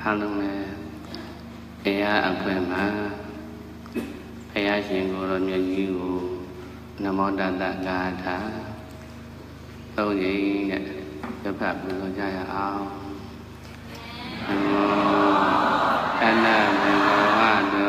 အားလုံးလည်းတရားအခွင့်မှာဘုရားရှင်ကိုယ်တော်မြတ်ကြီးကိုနမောတတ္တဂါထာသုံးကြိမ်နဲ့ပြဖတ်ပူဇော်ကြရအောင်နမောတတ္တဘဂဝတော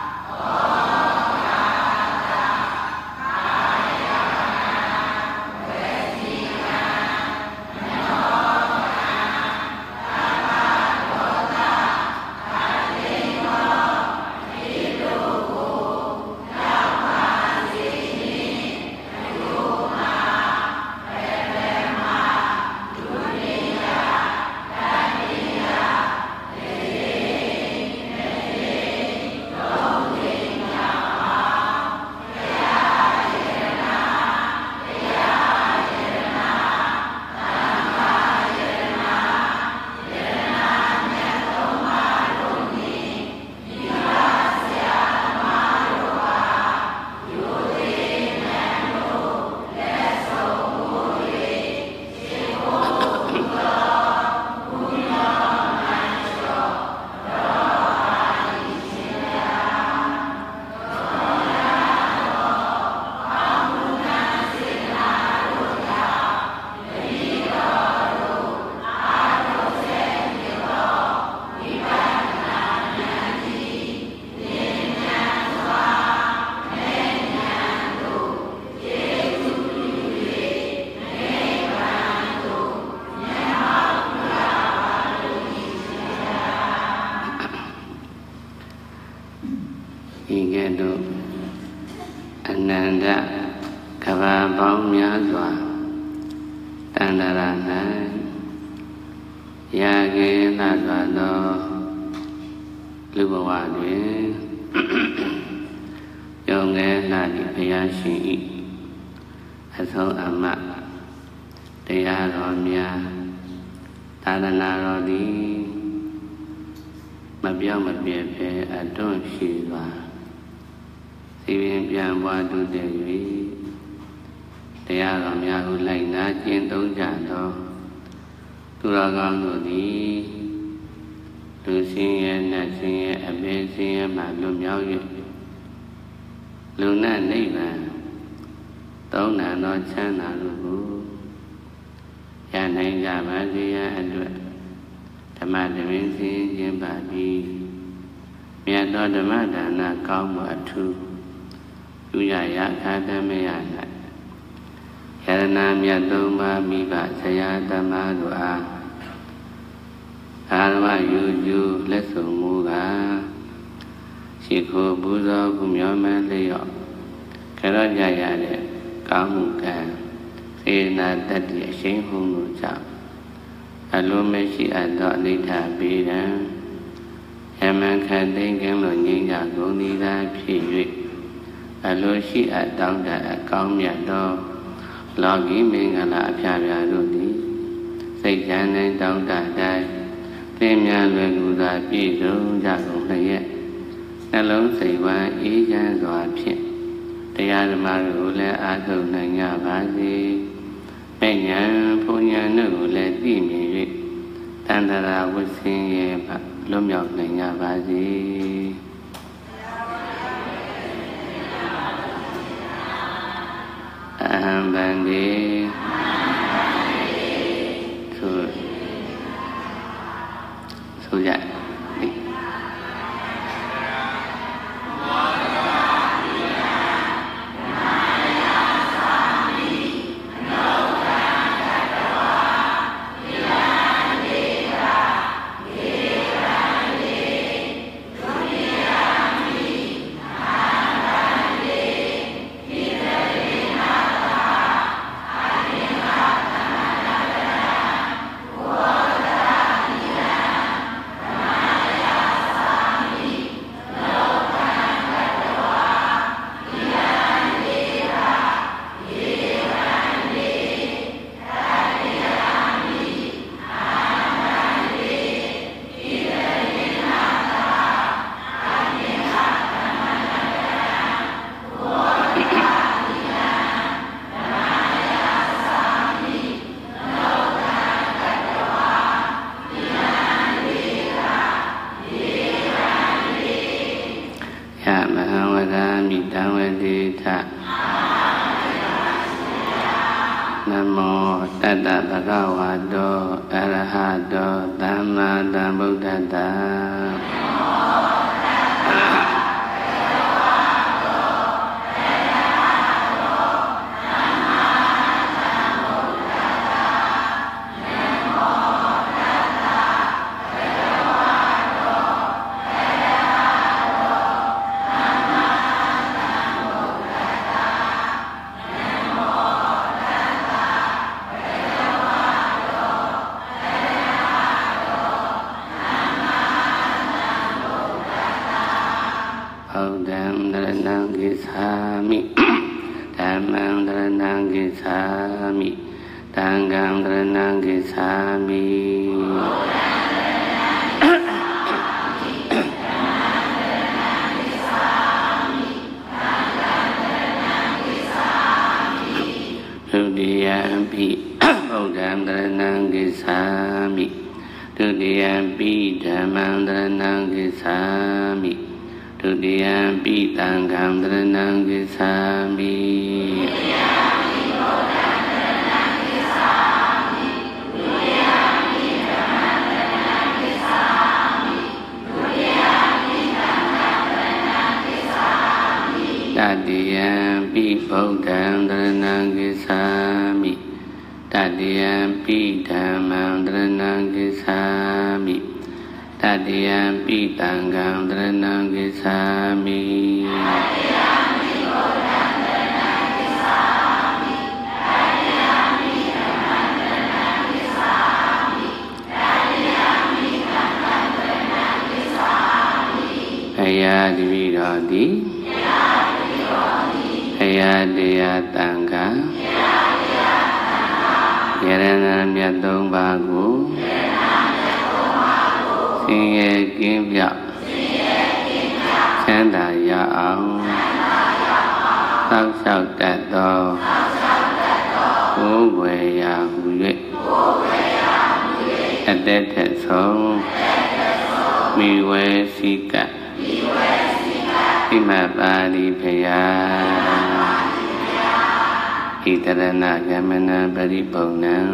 သဤကဲ့သို့အနန္တကဘာပေါင်းများစွာတန်တရာ၌ရာကေလှစွာသောလူဘဝတွင်ယုံငယ်လှသည့်ဘုရားရှင်၏အဆုံးအမတရားတော်များသာသနာတော်သည်မပြောင်းမပြည့်ပဲအတွန်းရှိစွာစီပင်ပြန်ပွားတုတည်၍တရားတော်များကိုလိုက်နာကျင့်သုံးကြသောသူတော်ကောင်းတို့သည်လူဆင်းရဲနတ်ဆင်းရဲအပင်ဆင်းရဲမှလွတ်မြောက်၍လူနဲ့နိဗ္ဗာန်သုံးနာသောချမ်းသာတို့ကိုရနိုင်ကြပါစေရန်အတွက်ဓမ္မတမင်းစင်ခြင်းပါသည်မြတ်သောဓမ္မဒါနကောင်းမှုအထူးပြုရရာခါတမရ၌ယရဏမြတ်သုံးပါးမိဘဆရာသမားတို့အားအာရမယူကျူလက်ဆောင်မူကားရှိခိုးပူဇော်ကုမြော်မှန်လျော့ကြရကြရတဲ့ကောင်းမှုကံစေနာတတ္တိအရှိန်ဟုံတို့ကြောင့်အလိုမရှိအပ်သောအနိဋ္ဌပေဒံယမန်ခတ်သိမ်းကင်းလို့ငြိမ်းချကုန်သည်သာဖြစ်၍အလိုရှိအပ်တောင်းတအကောင်းမြတ်သောလောကီမင်္ဂလာအဖျားဖျားတို့သည်စိတ်ချမ်းသာတောင်းတတိုင်းသင်များလွယ်ကူစွာပြည့်စုံကြကုန်လျက်နှလုံးစိတ်ဝမ်းအေးချမ်းစွာဖြင့်တရားဓမ္မကိုလည်းအားထုတ်နိုင်ကြပါစေ။ပညာဘုံညာတို့ကိုလည်းသိမြင်၍တန်တရာဝဆင်းရဲမှလွတ်မြောက်နိုင်ကြပါစေ။အဟံဗန္တိဆိုကြနမောတတ္တဗုဒ္ဓဝါတောအရဟတောသမ္မာသမ္ဗုဒ္ဓတ္တတတိယံပိတံကံတရဏံကိသာမိဘယတိပိတော်တိဘယတရားတံဃာယရဏမြတ်သုံးပါးကိုဆင်းရဲကင်းပြောက်ချမ်းသာရအောင်သောက်လျှောက်တတ်သောကိုယ်ွယ်ရာဟူ၍အသက်ထက်ဆုံးမိဝဲစိကဣမပါတိဖယာဣတရဏဂမနံပရိပုံဏံ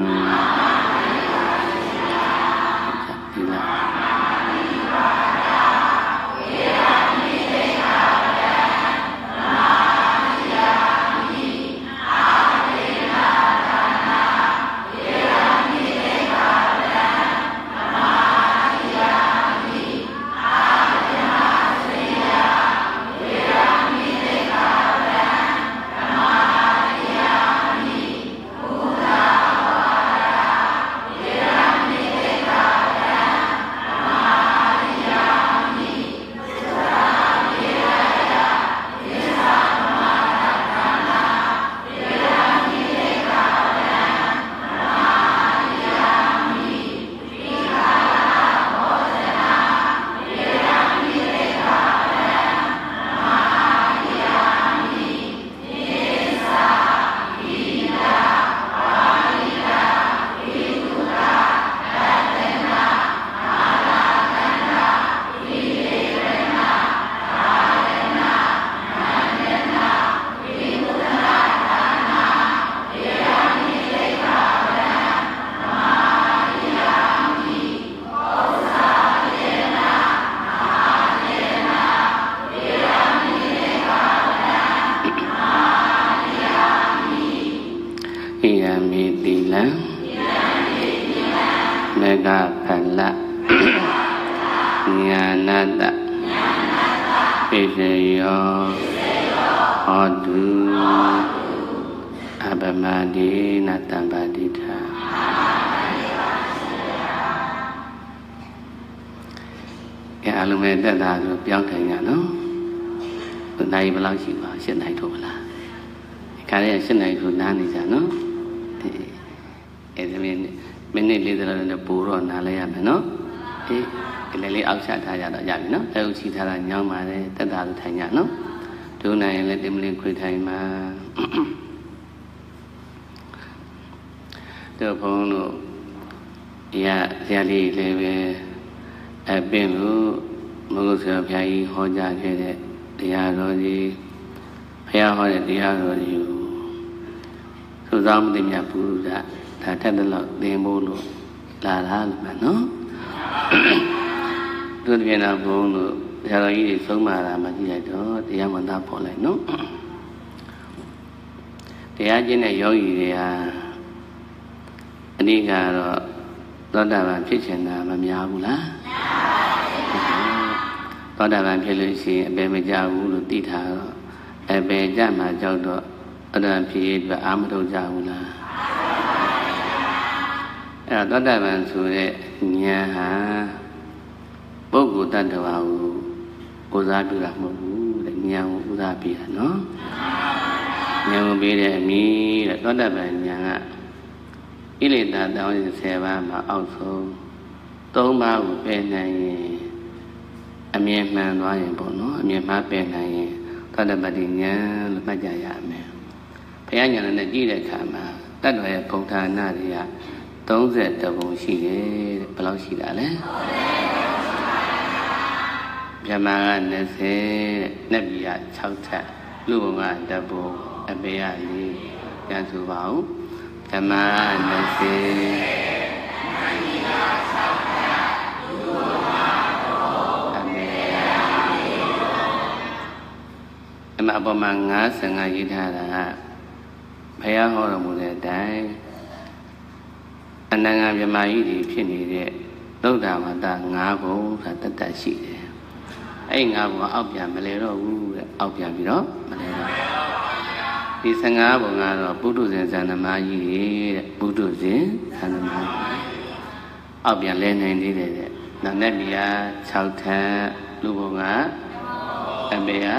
မေဃဖလညာနတပိစေယောဟောတုအပမတိနတံပါတိထာအလုံးမဲ့တက်တာဆိုပြောင်းထိုင်ရနော်နိုင်ဘယ်လောက်ရှိပါ၈နိုင်ထို့မလားခါရဲ၈နိုင်ထို့နားနေကြနော်အဲဒီမိနစ်40လောက်နဲ့ပို့တော့နားလဲရမယ်နော်ဒီလေးအောက်ချထားကြတော့ရပြီနော်အုပ်ချီထားတာညောင်းပါတယ်တက်တာလို့ထိုင်ကြနော်ဒုနိုင်ရင်လည်းတင်မလေးခွေထိုင်မှာတို့ဘုန်းတို့ရဇာလေးလည်းပဲပင်လို့မဟုတ်ဆိုဘုရားကြီးဟောကြားခဲ့တဲ့တရားတော်ကြီးဘုရားဟောတဲ့တရားတော်ကြီးကိုသုသောမသိမြတ်ပုရုဇဒါထက်တဲ့လောက်သင်ဖို့လို့လာတာလို့မှနော်တို့ပြင်တော်ဘုန်းတို့ဘုရားတော်ကြီးတွေဆုံးမတာမှကြည့်လိုက်တော့တရားမှန်သားပေါ်လိုက်နော်တရားကျင့်တဲ့ယောဂီတွေဟာအနည်းကတော့သောတာပန်ဖြစ်ချင်တာမများဘူးလားသောတာပန်ဖြစ်လို့ရှိရင်အပေမကြဘူးလို့သိထားတော့အပေကြမှာကြောက်တော့သောတာပန်ဖြစ်ရတဲ့အာမထုတ်ကြဘူးလားအဲ့တော့သောတာပန်ဆိုတဲ့ဉာဏ်ဟာပုဂ္ဂိုလ်တ attva ကိုဥစားပြုတာမဟုတ်ဘူးတဲ့ဉာဏ်ကိုဥစားပြုတာနော်ဉာဏ်ကိုပြီးတဲ့အမိတဲ့သောတာပန်ဉာဏ်ကဣလေသာတောင်းရင်10ပါးမှာအောက်ဆုံး3ပါးကိုပယ်နိုင်ရင်အမြင်မှန်သွားရင်ပေါ့နော်အမြင်မှားပယ်နိုင်ရင်သောတာပတ္တိဉာဏ်လို့မှတ်ကြရမယ်ဘုရားဉာဏ်နဲ့ကြည့်တဲ့အခါမှာတတ္တဝရဲ့ဘုံဌာနတွေက30ပုံရှိတယ်တဲ့ဘယ်လောက်ရှိတာလဲမြမက20တဲ့နတ်ပြည်က6ထပ်လူဘုံကတပုံအပေက4ပြန်ဆိုပါဦးဓမ္မ20အမအပေါ်မှာ55ရေးထားတာဘုရားဟောတော်မူတဲ့အတိုင်းအနန္တမြမကြီးတွေဖြစ်နေတဲ့သုဒ္ဓဝါဒ9ဘုံဆိုတာတတ်ရှိတယ်အဲ့9ဘုံအောက်ပြန်မလဲတော့ဘူးတဲ့အောက်ပြန်ပြီးတော့မလဲတော့ဒီ15ဘုံကတော့ပုထုဇဉ်ဇာနမကြီးတဲ့ပုထုဇဉ်ဇာနမအောက်ပြန်လဲနိုင်သေးတယ်တဲ့နောက်နဲ့မြာ6ထပ်လူဘုံကအမေက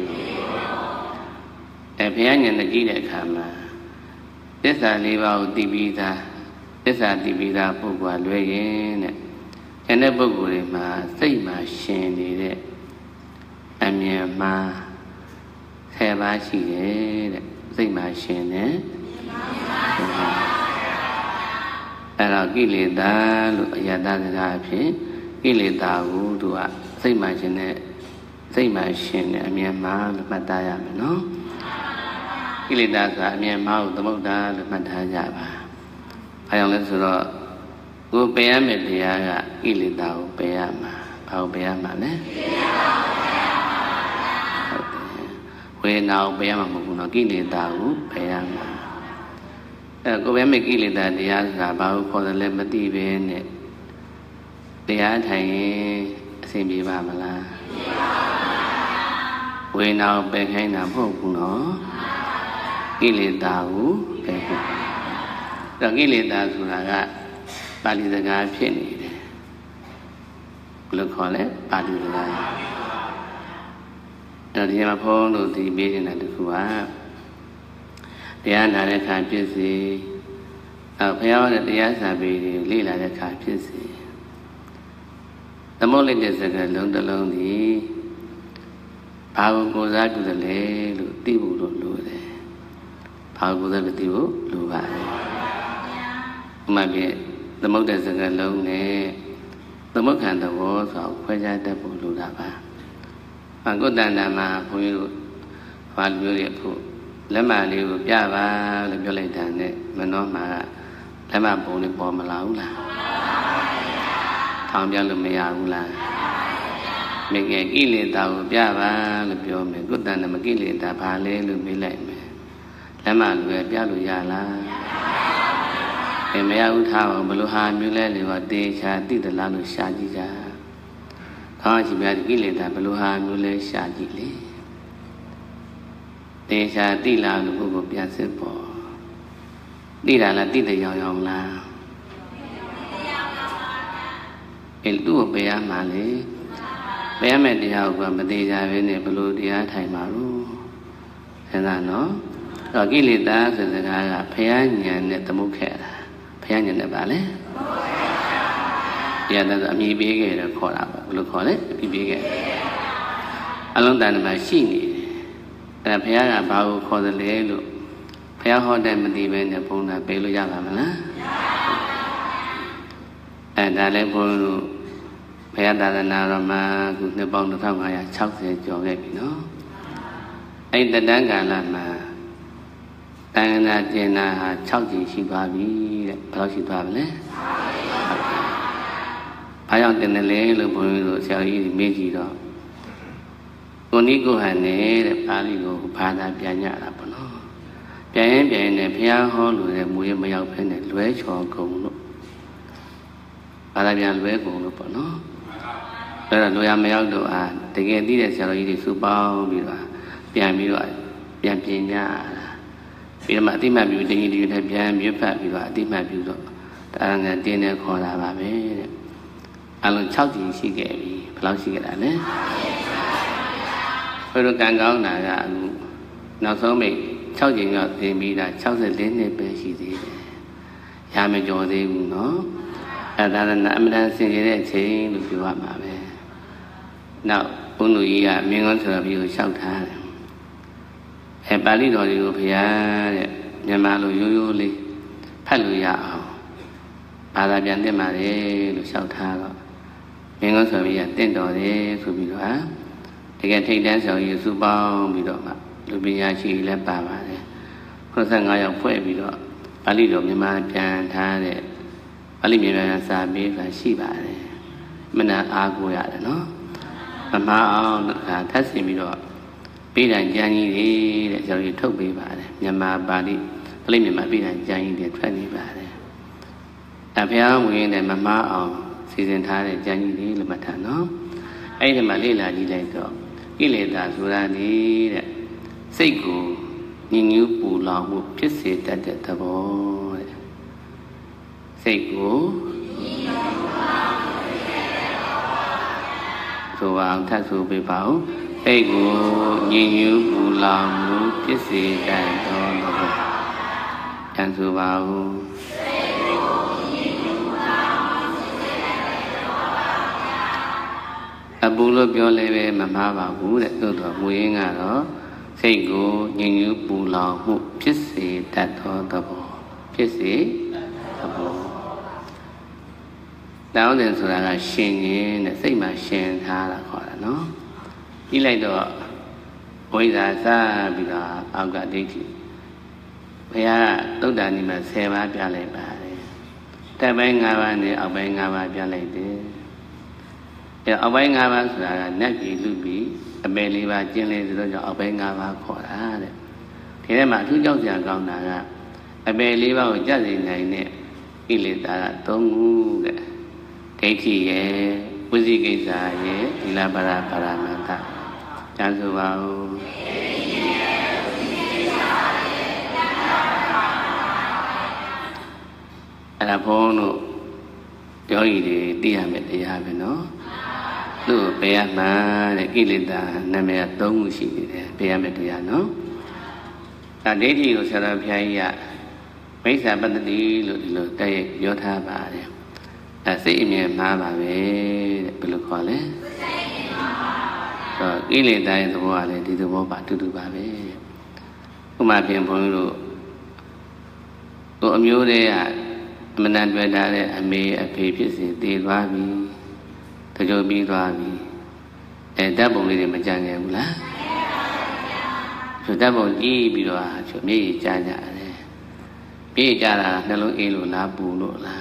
ဘုရားဉာဏ်နဲ့ကြည့်တဲ့အခါမှာသစ္စာ4ပါးကိုသိပြီးသားသစ္စာသိပြီးသားပုဂ္ဂိုလ်လွဲရင်တဲ့ကျန်တဲ့ပုဂ္ဂိုလ်တွေမှာစိတ်မှာရှင်နေတဲ့အမြင်မှာ10ပါးရှိတယ်တဲ့စိတ်မှာရှင်နေအဲ့တော့ကိလေသာလို့အယတစကားအဖြစ်ကိလေသာကိုသူကစိတ်မှာရှင်နေစိတ်မှာရှင်နေအမြင်မှာလို့မှတ်သားရမယ်နော်ကိလေသာဆိုတာအမြင်မှာကိုသမုဒ္ဒါလို့မှတ်ထားကြပါ။ဘာကြောင့်လဲဆိုတော့ကိုပယ်ရမယ့်တရားကကိလေသာကိုပယ်ရမှာ။ဘာကိုပယ်ရမှာလဲ။ကိလေသာကိုပယ်ရမှာ။ဟုတ်တယ်။ဝေဒနာကိုပယ်ရမှာမဟုတ်ဘူးနော်ကိလေသာကိုပယ်ရမှာ။ကိုပယ်မယ့်ကိလေသာတရားဆိုတာဘာကိုခေါ်တယ်လဲမသိဘဲနဲ့တရားထိုင်ရင်အဆင်ပြေပါမလား။ပြေပါဘူး။ဝေဒနာကိုပယ်ခိုင်းတာမဟုတ်ဘူးနော်။ကိလေသာကိုပယ်ဖို့တော့ကိလေသာဆိုတာကပါဠိစကားဖြစ်နေတယ်ဘယ်လိုခေါ်လဲပါဠိစကားအဲ့ဒီမှာဘုန်းတို့ဒီပေးနေတာတခုကတရားနာတဲ့အခါဖြစ်စေဘုရားဟောတဲ့တရားစာပေတွေလေ့လာတဲ့အခါဖြစ်စေသမုဒ္ဒိတဲ့စကားလုံးတစ်လုံးဒီဘာကိုကိုးစားပြုတယ်လဲလို့သိဖို့လို့လိုတယ်ဘာကိုသိဖို့လိုပါတယ်။ဥပမာပြသမုဒ္ဒစကားလုံးနဲ့သမုဒ္ဒခံသဘောဆိုခွဲခြားတတ်ဖို့လိုတာပါ။ကုတ္တန္တမှာဘုန်းကြီးတို့ဘာလို့ပြောရဖို့လက်မလေးကိုပြပါလို့ပြောလိုက်တာနဲ့မနှောမှာလက်မပုံလေးပေါ်မလာဘူးလား။ထောင်ပြလို့မရဘူးလား။မိကေကိလေသာကိုပြပါလို့ပြောမယ်ကုတ္တန္တမကိလေသာဘာလဲလို့မေးလိုက်မယ်လက်မလူပဲပြလို့ရလားမရဘူးထားပါဘယ်လိုဟာမျိုးလဲလေတော့တေချာတိတလားလို့ရှာကြည့်ကြခေါင်းရှိပြကိလေသာဘယ်လိုဟာမျိုးလဲရှာကြည့်လေတေချာတိလားလို့ကိုယ်ပြန်စစ်ပေါ်တိတာလားတိတဲ့ရောင်ရောင်လားသူ့ကိုပယ်ရမှာလေပယ်ရမယ့်တရားကမသေးကြဘဲနဲ့ဘယ်လိုတရားထိုင်မှာလို့စဉ်းစားနော်တော့ကိလေသာဆိုတဲ့စကားကဘုရားဉာဏ်နဲ့သမုတ်ခဲ့တာဘုရားဉာဏ်နဲ့ပါလေတရားသာဆိုအမြည်ပေးခဲ့တယ်ခေါ်တာပေါ့ဘယ်လိုခေါ်လဲအမြည်ပေးခဲ့အလုံးတန်မှာရှိနေတယ်အဲ့ဒါဘုရားကဘာကိုခေါ်တယ်လဲလို့ဘုရားဟောတဲ့မသိဘဲနဲ့ဘုန်းတော်ပေးလို့ရပါမလားအဲ့ဒါလည်းဘုန်းတို့ဘုရားသာသနာတော်မှာခုနှစ်ပေါင်း2560ကျော်ခဲ့ပြီနော်အဲ့တတန်းကာလမှာတန်ခါကျင်နာဟာ6ကြိမ်ရှိသွားပြီတဲ့ဘယ်လောက်ရှိသွားပါလဲဘာကြောင့်တင်တယ်လဲလို့ဘုန်းကြီးတို့ဆရာကြီးမေးကြည့်တော့ကိုနိကိုဟန်နေတဲ့ပါဠိကိုဘာသာပြန်ကြတာပေါ့နော်ပြန်ရင်နဲ့ဘုရားဟောလို့တဲ့မူရမရောက်ဖဲနဲ့လွဲချော်ကုန်လို့ဘာသာပြန်လွဲကုန်လို့ပေါ့နော်အဲ့တော့လွယ်ရမရောက်တော့တကယ်သိတဲ့ဆရာတော်ကြီးတွေစုပေါင်းပြီးတော့ပြန်ပြင်ကြပြီးတော့မှအတိမတ်ပြုတင်ကြီးတွေနဲ့ပြန်မြွတ်ဖတ်ပြီးတော့အတိမတ်ပြုတော့တရားငယ်တင်းနေခေါ်တာပါပဲတဲ့အလုံး6ကြိမ်ရှိခဲ့ပြီဘယ်လောက်ရှိခဲ့တာလဲဘယ်လိုကံကောင်းတာကအခုနောက်ဆုံးမိတ်6ကြိမ်တော့သင်ပြီးတာ64နှစ်ပဲရှိသေးတယ်ရမကြော်သေးဘူးနော်အဲဒါလည်းအမှန်တန်ဆင်ခြင်တဲ့အချိန်လို့ပြောရမှာပဲနောက်ဘုန်းတော်ကြီးကမင်းကောင်းဆိုတော့ပြီးကိုလျှောက်ထားတယ်ပါဠိတော်တွေကိုဘုရားတဲ့မြန်မာလိုရိုးရိုးလေးဖတ်လို့ရအောင်ဘာသာပြန်သင့်ပါတယ်လို့လျှောက်ထားတော့မင်းကောင်းဆိုပြီးတင့်တော်တယ်ဆိုပြီးတော့တကယ်ထိတ်တန်းဆောင်ကြီးစုပေါင်းပြီးတော့မှလူပညာရှိလည်းပါပါတယ်95ယောက်ဖွဲ့ပြီးတော့ပါဠိတော်မြန်မာပြန်ထားတဲ့ပါဠိမြန်မာစာပေဆိုတာရှိပါတယ်မနာအားကိုရတယ်နော်မမအောင်ထပ်ဆင်ပြီးတော့ပြည်တိုင်ကျမ်းကြီးတွေတဲ့ကျွန်တော်ထုတ်ပေးပါတယ်မြန်မာပါဠိပါဠိမြန်မာပြည်တိုင်ကျမ်းကြီးတွေထွက်နေပါတယ်ဘုရားဝင်တဲ့မမအောင်ဆစီစဉ်ထားတဲ့ကျမ်းကြီးလေးလည်းမှတ်ထားနော်အဲ့ဒီမှာလေ့လာကြည့်လိုက်တော့ကိလေသာဆိုတာနေတဲ့စိတ်ကိုညှဉ်းညူးပူလောင်မှုဖြစ်စေတတ်တဲ့သဘောတဲ့စိတ်ကိုဆိုအောင်ထပ်ဆိုပြပါဦးစိတ်ကိုညှဉ်းညူးပူလောင်မှုဖြစ်စေတတ်သောသဘောပြန်ဆိုပါဦးအပူလို့ပြောလည်းပဲမမှားပါဘူးတဲ့သို့တော်မူရင်းကတော့စိတ်ကိုညှဉ်းညူးပူလောင်မှုဖြစ်စေတတ်သောသဘောဖြစ်စေသဘောတောင်းတယ်ဆိုတာကရှင်ရင်တဲ့စိတ်မှာရှင်ထားတာခေါ်တာနော်ပြီးလိုက်တော့ဝိဇ္ဇာစပြီးတော့အောက်ကဒိဋ္ဌိဘုရားသုဒ္ဓနိမ10ပါးပြလိုက်ပါတယ်တက်ပိုင်း5ပါးနဲ့အောက်ပိုင်း5ပါးပြလိုက်တယ်အောက်ပိုင်း5ပါးဆိုတာကနတ်ပြည်လူပြည်အပယ်4ပါးကျင်းလေဆိုတော့ကြောင့်အောက်ပိုင်း5ပါးခေါ်တာတဲ့ဒီထဲမှာအထူးကြောက်စရာကောင်းတာကအပယ်4ပါးကိုကြက်စီနိုင်တဲ့ကိလေသာက3ခုတဲ့ဒိဋ္ဌိရဲ့ဝိသိကိစ္စရဲ့သီလပရပါရမတ္တကျမ်းဆိုပါဦးအဲ့ဒါဘုန်းတို့ပြောရည်တွေသိရမယ်တရားပဲနော်သူ့ဘယ်ရမှာတဲ့ကိလေသာနာမည်3ခုရှိနေတယ်ဘယ်ရမယ်တရားနော်ဒါဒိဋ္ဌိကိုဆရာတော်ဘုရားကြီးကမိစ္ဆာပတ္တိလို့ဒီလိုတက်ရောထားပါတယ်အဲစိတ်အမြင်မှားပါပဲတဲ့ဘယ်လိုခေါ်လဲဆိုကိလေသာရဲ့သဘောကလည်းဒီသဘောပါတူတူပါပဲဥပမာဖြင့်ဘုန်းကြီးတို့ကိုအမျိုးတွေကအမနာတွေ့တာတဲ့အမေအဖေဖြစ်စီတည်သွားပြီတကြိုပြီးသွားပြီဓာတ်ပုံလေးတွေမကြံခဲ့ဘူးလားဆိုဓာတ်ပုံကြည့်ပြီးတော့မျက်ရည်ကျကြတယ်မျက်ရည်ကျတာနှလုံးအေးလို့လားပူလို့လား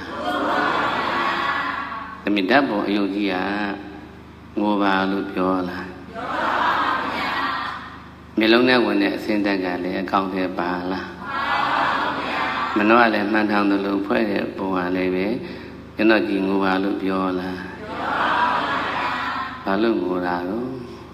ဓာတ်ပုံအယုတ်ကြီးကငိုပါလို့ပြောလားပြောပါဗျာမျက်လုံးနဲ့ဝင်တဲ့အစင်းတက်ကလည်းအကောင့်ထဲပါလားမနှောကလည်းမှန်ထောင်တယ်လို့ဖွဲ့တဲ့ပုံကလည်းပဲကျွန်တော်ကြည်ငိုပါလို့ပြောလားပြောပါဗျာဘာလို့ငိုတာတော့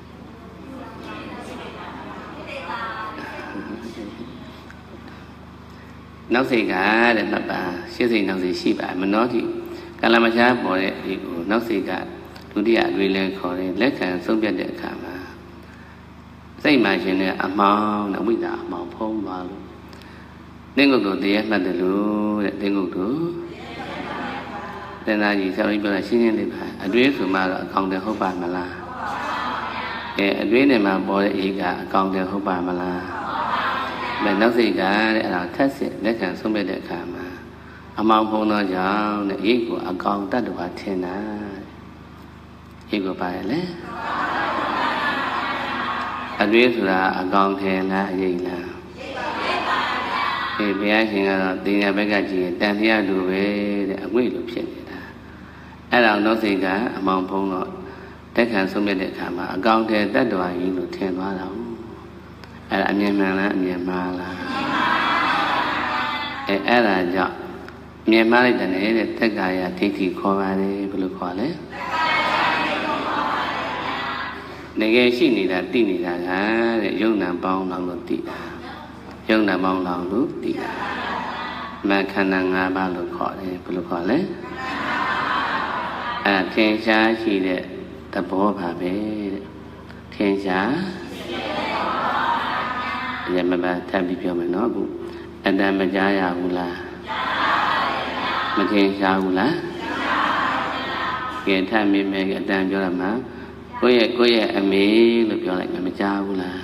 နောက်စိတ်ကတဲ့မှတ်ပါရှေ့စိတ်နောက်စိတ်ရှိပါမနှောကြည့်ကာလမချားပေါ်တဲ့ဒီကိုနောက်စိတ်ကဒုတိယအတွေ့လဲခေါ်တယ်လက်ခံဆုံးဖြတ်တဲ့အခါမှာစိတ်မှရှင်တဲ့အမောင်းနဲ့ဝိဇ္ဇာအမောင်းဖုံးသွားလို့သင်္ကုတ်တို့တရားမှတ်တယ်လို့တဲ့သင်္ကုတ်တို့သင်္သာကြီးဆောင်းပြီးပြောတာရှင်းရှင်းလေးပါအတွေ့ဆိုမှတော့အကောင်တယ်ဟုတ်ပါမလားအတွေ့နဲ့မှပေါ်တဲ့အေးကအကောင်တယ်ဟုတ်ပါမလားနောက်စိတ်ကတဲ့အဲ့ဒါထက်စစ်လက်ခံဆုံးဖြတ်တဲ့အခါမှာအမောင်ဖုံးသောကြောင့်တဲ့ရိတ်ကိုအကောင်တတ်တော်ထင်တာရိတ်ကိုပါတယ်လေအတွေ့ဆိုတာအကောင်ထင်လားအရိတ်လားရိတ်ပါဗျာဘုရားရှင်ကတော့တင်ရဘက်ကကြည့်ရင်တန်လျာလူပဲတဲ့အငွေ့လိုဖြစ်နေတာအဲ့ဒါနောက်စိတ်ကအမောင်ဖုံးတော့လက်ခံဆုံးဖြတ်တဲ့အခါမှာအကောင်ထင်တတ်တော်ကြီးလို့ထင်သွားတာအဲ့ဒါအမြင်မှန်လားအမြင်မှားလားအဲ့ဒါကြောင့်မြင်မှားလိုက်တဲ့တက္ကာယဒိဋ္ဌိခေါ်ပါတယ်ဘယ်လိုခေါ်လဲတကယ်ရှိနေတာသိနေတာကတဲ့ယုံနာပေါင်းလောင်လို့သိတာယုံနာပေါင်းလောင်လို့သိတာမခန္ဓာ၅ပါးလို့ခေါ်တယ်ဘယ်လိုခေါ်လဲထင်ရှားရှိတဲ့သဘောပါပဲတဲ့ထင်ရှားရမပါထပ်ပြီးပြောမယ်နော်အခုအတန်မကြားရဘူးလားမထင်ရှားဘူးလားကဲထပ်မိမယ်အတန်ပြောရမှာကိုယ့်ရဲ့အမေလို့ပြောလိုက်မကြားဘူးလား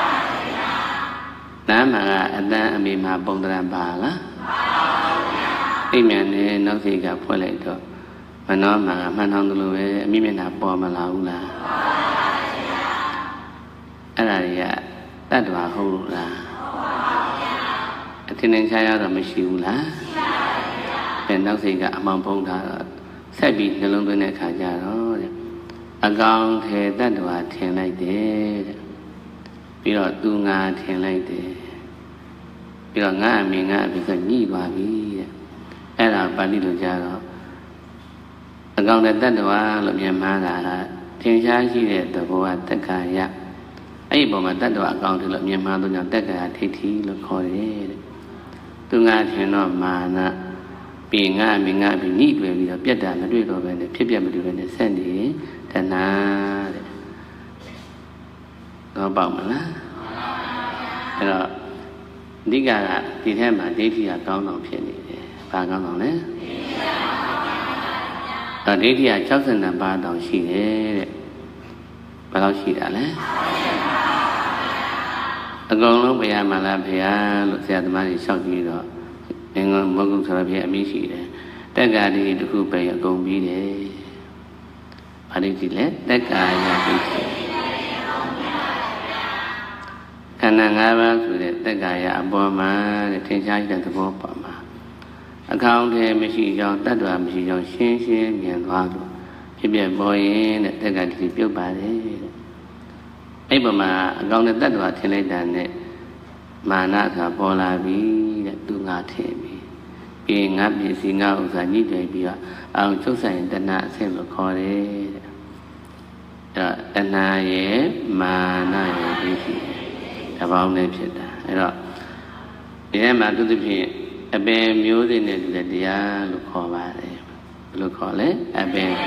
နားမှာကအတန်အမေမှာပုံတရံပါလားအိမ်မြန်နဲ့နောက်စိတ်ကဖွက်လိုက်တော့မနှောမှာကမှန်ထောင်တယ်လို့ပဲအမိမျက်နှာပေါ်မလာဘူးလားအဲ့ဒါတွေကတတ္တဝါဟုတ်လို့လားအထင်နဲ့ရှားရတော့မရှိဘူးလားရှိပါဗျာနောက်စိတ်ကအမှန်ဖုံးထားတော့ဆက်ပြီးနှလုံးသွင်းတဲ့အခါကျတော့တဲ့အကောင်ထဲတတ္တဝါထင်လိုက်တယ်တဲ့ပြီးတော့သူငါထင်လိုက်တယ်ပြီးတော့ငါအမြင်ငါအဖြစ်ကညှိသွားပြီတဲ့အဲ့ဒါပါဠိလိုကြတော့အကောင်တဲ့တတ္တဝါလို့မြန်မှားတာထင်ရှားရှိတဲ့သဘောကတက္ကာယအဲ့ဒီပုံမှာတတ္တဝါအကောင်တယ်လို့မြန်မှားတော့ကြောင့်တက္ကာယဒိဋ္ဌိလို့ခေါ်တယ်တဲ့သူငါထင်တော့မာနပြီးငါမြင်ငါပြီးညှိတွေ့ပြီးတော့ပြတ်တာမတွေ့တော့ပဲနဲ့ဖြစ်ပြမတွေ့ပဲနဲ့ဆက်နေတဏှာတဲ့တော့ပေါ့မလားအဲ့တော့အဓိကဒီထဲမှာဒိဋ္ဌိကကောင်းအောင်ဖြစ်နေတယ်ဘာကောင်းအောင်လဲဒိဋ္ဌိက62ပါးတောင်ရှိတယ်တဲ့ဘယ်လောက်ရှိတာလဲအကုန်လုံးဘုရားမလားဘုရားလို့ဆရာသမားတွေလျှောက်ကြည့်တော့ငင်္ဂမဟုတ်ဘူးဆိုတော့ဘုရားအမိရှိတယ်တက္ကာတိတစ်ခုပဲအကုန်ပြီးတယ်ဘာဒိဋ္ဌိလဲတက္ကာယဒိဋ္ဌိခန္ဓာ၅ပါးဆိုတဲ့တက္ကာယအပေါ်မှာတဲ့ထင်ရှားတဲ့သဘောပေါ်မှာအကောင်တည်းမရှိကြောင်းတတ္တဝါမရှိကြောင်းရှင်းရှင်းမြင်သွားလို့ဖြစ်ပြပေါ်ရင်တဲ့တက္ကတိပြုတ်ပါတယ်တဲ့အဲ့ပေါ်မှာအကောင်တဲ့တတ္တဝါထင်လိုက်တာနဲ့မာနကပေါ်လာပြီတဲ့သူငါထင်ပြီပြီးငါပစ္စည်းငါဥစ္စာညှိတယ်ပြီးတော့အောင်ချုပ်ဆိုင်တဏှာအဆင့်လို့ခေါ်တယ်တဲ့အဲ့တော့တဏှာရဲ့မာနရဲ့ဒိဋ္ဌိတပေါင်းနဲ့ဖြစ်တာအဲ့တော့ဒီထဲမှာသူသဖြင့်အပင်မျိုးစိနဲ့တူတဲ့တရားလို့ခေါ်ပါတယ်ဘယ်လိုခေါ်လဲအပင်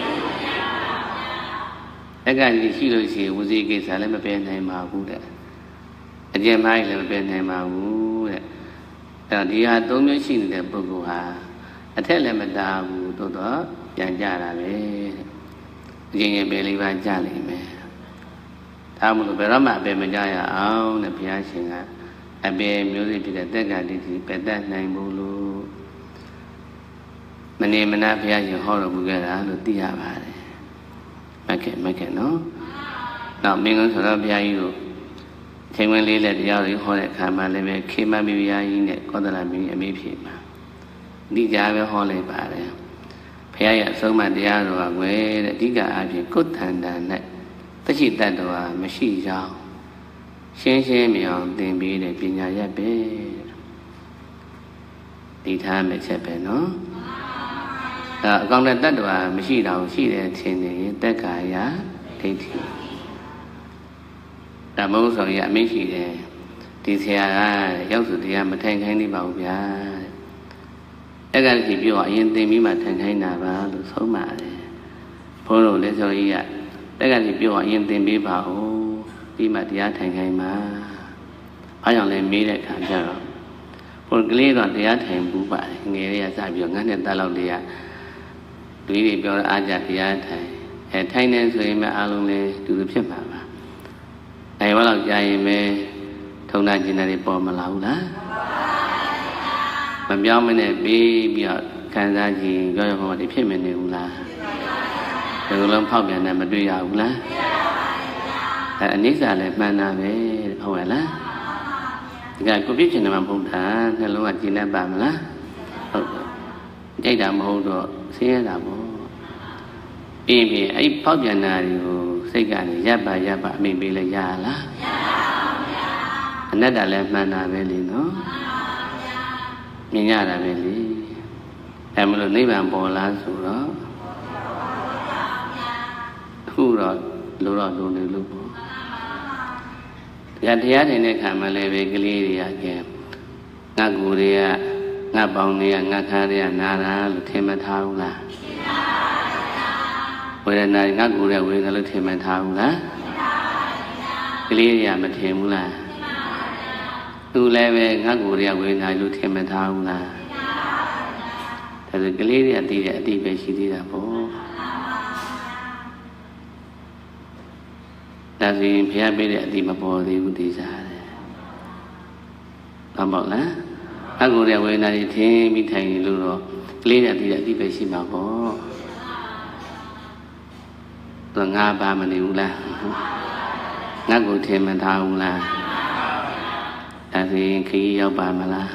အဲ့ကကြီးရှိလို့ရှိရင်ဝစီကိစ္စလည်းမပယ်နိုင်ပါဘူးတဲ့အကျင့်မိုင်းလည်းမပယ်နိုင်ပါဘူးတဲ့အဲ့ဒီဟာ၃မျိုးရှိနေတဲ့ပုဂ္ဂိုလ်ဟာအထက်လည်းမတားဘူးသို့တော့ပြန်ကြတာပဲတဲ့အကျင့်ရဲ့ပယ်လေးပါးကြလိမ့်မယ်ဒါမှမဟုတ်ဘယ်တော့မှအပယ်မကြရအောင်တဲ့ဘုရားရှင်ကအပယ်မျိုးစိဖြစ်တဲ့တက္ကတိပယ်တတ်နိုင်ဘူးလို့မနေမနာဘုရားရှင်ဟောတော်မူခဲ့တာလို့သိရပါတယ်မကဲနော်နောက်မင်းကုန်းဆိုတော့ဘုရားကြီးတို့ချိန်ဝင်လေးလက်တရားတွေဟောတဲ့အခါမှာလည်းပဲခေမမိဘုရားကြီးနဲ့ကောသလမင်းအမိဖြစ်မှာဒီကြားပဲဟောလိုက်ပါတယ်ဘုရားရဲ့အဆုံးအမတရားတော်ကွယ်တဲ့အဓိကအဖြစ်ကုဋ္ဌန္တ၌တရှိတတ်တော်မရှိကြောင်းရှင်းရှင်းမြင်အောင်သင်ပေးတဲ့ပညာရပ်ပဲဒီထားမဲ့ချက်ပဲနော်ဒါအကောင်တဲ့တတ္တဝါမရှိတော့ရှိတဲ့ထင်နေရင်တက္ကာယဒိဋ္ဌိဒါမဟုတ်ဆိုရင်အမိရှိတယ်ဒီဆရာကရောက်စုတရားမထိုင်ခိုင်းသေးပါဘူးဗျာအဲ့ဒါကြီးပြောအရင်သင်ပြီးမှထိုင်ခိုင်းတာပါလို့ဆုံးပါတယ်ဘုန်းတော်လည်းဆိုကြီးကအဲ့ဒါကြီးပြောအရင်သင်ပေးပါဦးပြီးမှတရားထိုင်ခိုင်းမှာအားကြောင့်လည်းမေးတဲ့အခါကျတော့ဘုန်းကလေးတော့တရားထိုင်ဘူးပါတယ်ငယ်လေးကစပြီးတော့ငါးနှစ်သားလောက်တည်းကလူကြီးတွေပြောအားကြတရားထိုင်ထိုင်နေဆိုရင်မအားလုံးလည်းတူတူဖြစ်မှာပါနိုင်ဝလောက်ကြာရင်ပဲထုံနာကျင်တာတွေပေါ်မလာဘူးလားမပြောင်းမနဲ့ပြီးပြီးတော့ခံစားကြည့်ကြောက်ရွံ့မှတွေဖြစ်မနေဘူးလားဒီလိုလုံးဖောက်ပြန်တယ်မတွေ့ရဘူးလားအနိစ္စလည်းမှန်တာပဲဟုတ်ရဲ့လားဒီကကိုပြည့်ချင်တယ်မှမဟုတ်တာနှလုံးကကျင်တတ်ပါမလားဟုတ်ကြိုက်တာမဟုတ်တော့ဆင်းရဲတာပေါ့အင်းပြီအဲ့ဖောက်ပြန်တာတွေကိုစိတ်ကနေရပ်ပါအမိပေးလိုက်ရလားမရပါဘူးဗျာအနတ္တလည်းမှန်တာပဲလေနော်မြင်ရတာပဲလေအဲ့မလို့နိဗ္ဗာန်ပေါ်လာဆိုတော့အခုတော့လိုတော့လိုနေလို့ပေါ့တရားတင်တဲ့ခါမှလည်းပဲကလေးတွေကငါကိုယ်တွေကငါပေါင်းတွေကငါခါတွေကနာတာလို့ထင်မထားဘူးလားဝေဒနာငါကိုယ်ရဲ့ဝေဒနာလို့ထင်မထားဘူးလားကလေးတွေကမထင်ဘူးလားသူလည်းပဲငါကိုယ်ရဲ့ဝေဒနာလို့ထင်မထားဘူးလားဒါဆိုကလေးတွေကသိတဲ့အတိပဲရှိသေးတာပေါ့ဒါဆိုရင်ဘုရားပေးတဲ့အတိမပေါ်သေးဘူးသိစားတယ်ဟုတ်ပါ့လားငါကိုယ်ရဲ့ဝေဒနာတွေထင်ပြီးထိုင်နေလို့တော့ကလေးတွေသိတဲ့အတိပဲရှိမှာပေါ့သူငါပါမနေဘူးလားငါကိုထင်မထားဘူးလားဒါဆိုရင်ခရီးရောက်ပါမလား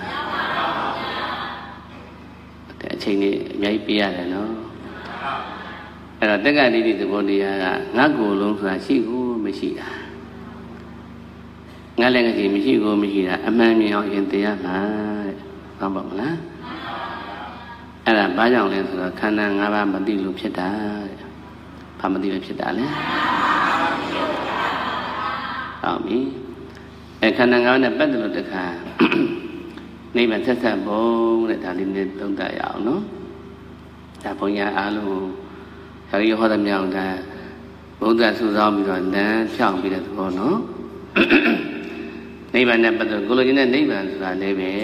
တဲ့အချိန်ကြီးအများကြီးပေးရတယ်နော်အဲ့တော့တက္ကတိတိသဘောတရားကငါကိုယ်လုံးဆိုတာရှိကိုမရှိတာငါလည်းငါရှိမရှိကိုမရှိတာအမှန်မြင်အောင်ရင်သိရမှာတဲ့ဟုတ်ပါမလားအဲ့ဒါဘာကြောင့်လဲဆိုတော့ခန္ဓာ၅ပါးမသိလို့ဖြစ်တာတဲ့ဘာမသိလို့ဖြစ်တာလဲဟုတ်ပြီခန္ဓာ၅ပါးနဲ့ပတ်သက်လို့တခါနိဗ္ဗာန်ဆက်ဆက်ဘုံတဲ့ဒါလေးနဲ့သုံးသပ်ရအောင်နော်ဒါဘုံညာအားလုံးဆရာကြီးဟောတဲ့မြောက်ဒါဘုရားစုဆောင်းပြီးတော့လမ်းဖြောင်းပြီးတဲ့သဘောနော်နိဗ္ဗာန်နဲ့ပတ်သက်ကိုလိုချင်တဲ့နိဗ္ဗာန်ဆိုတာလည်းပဲ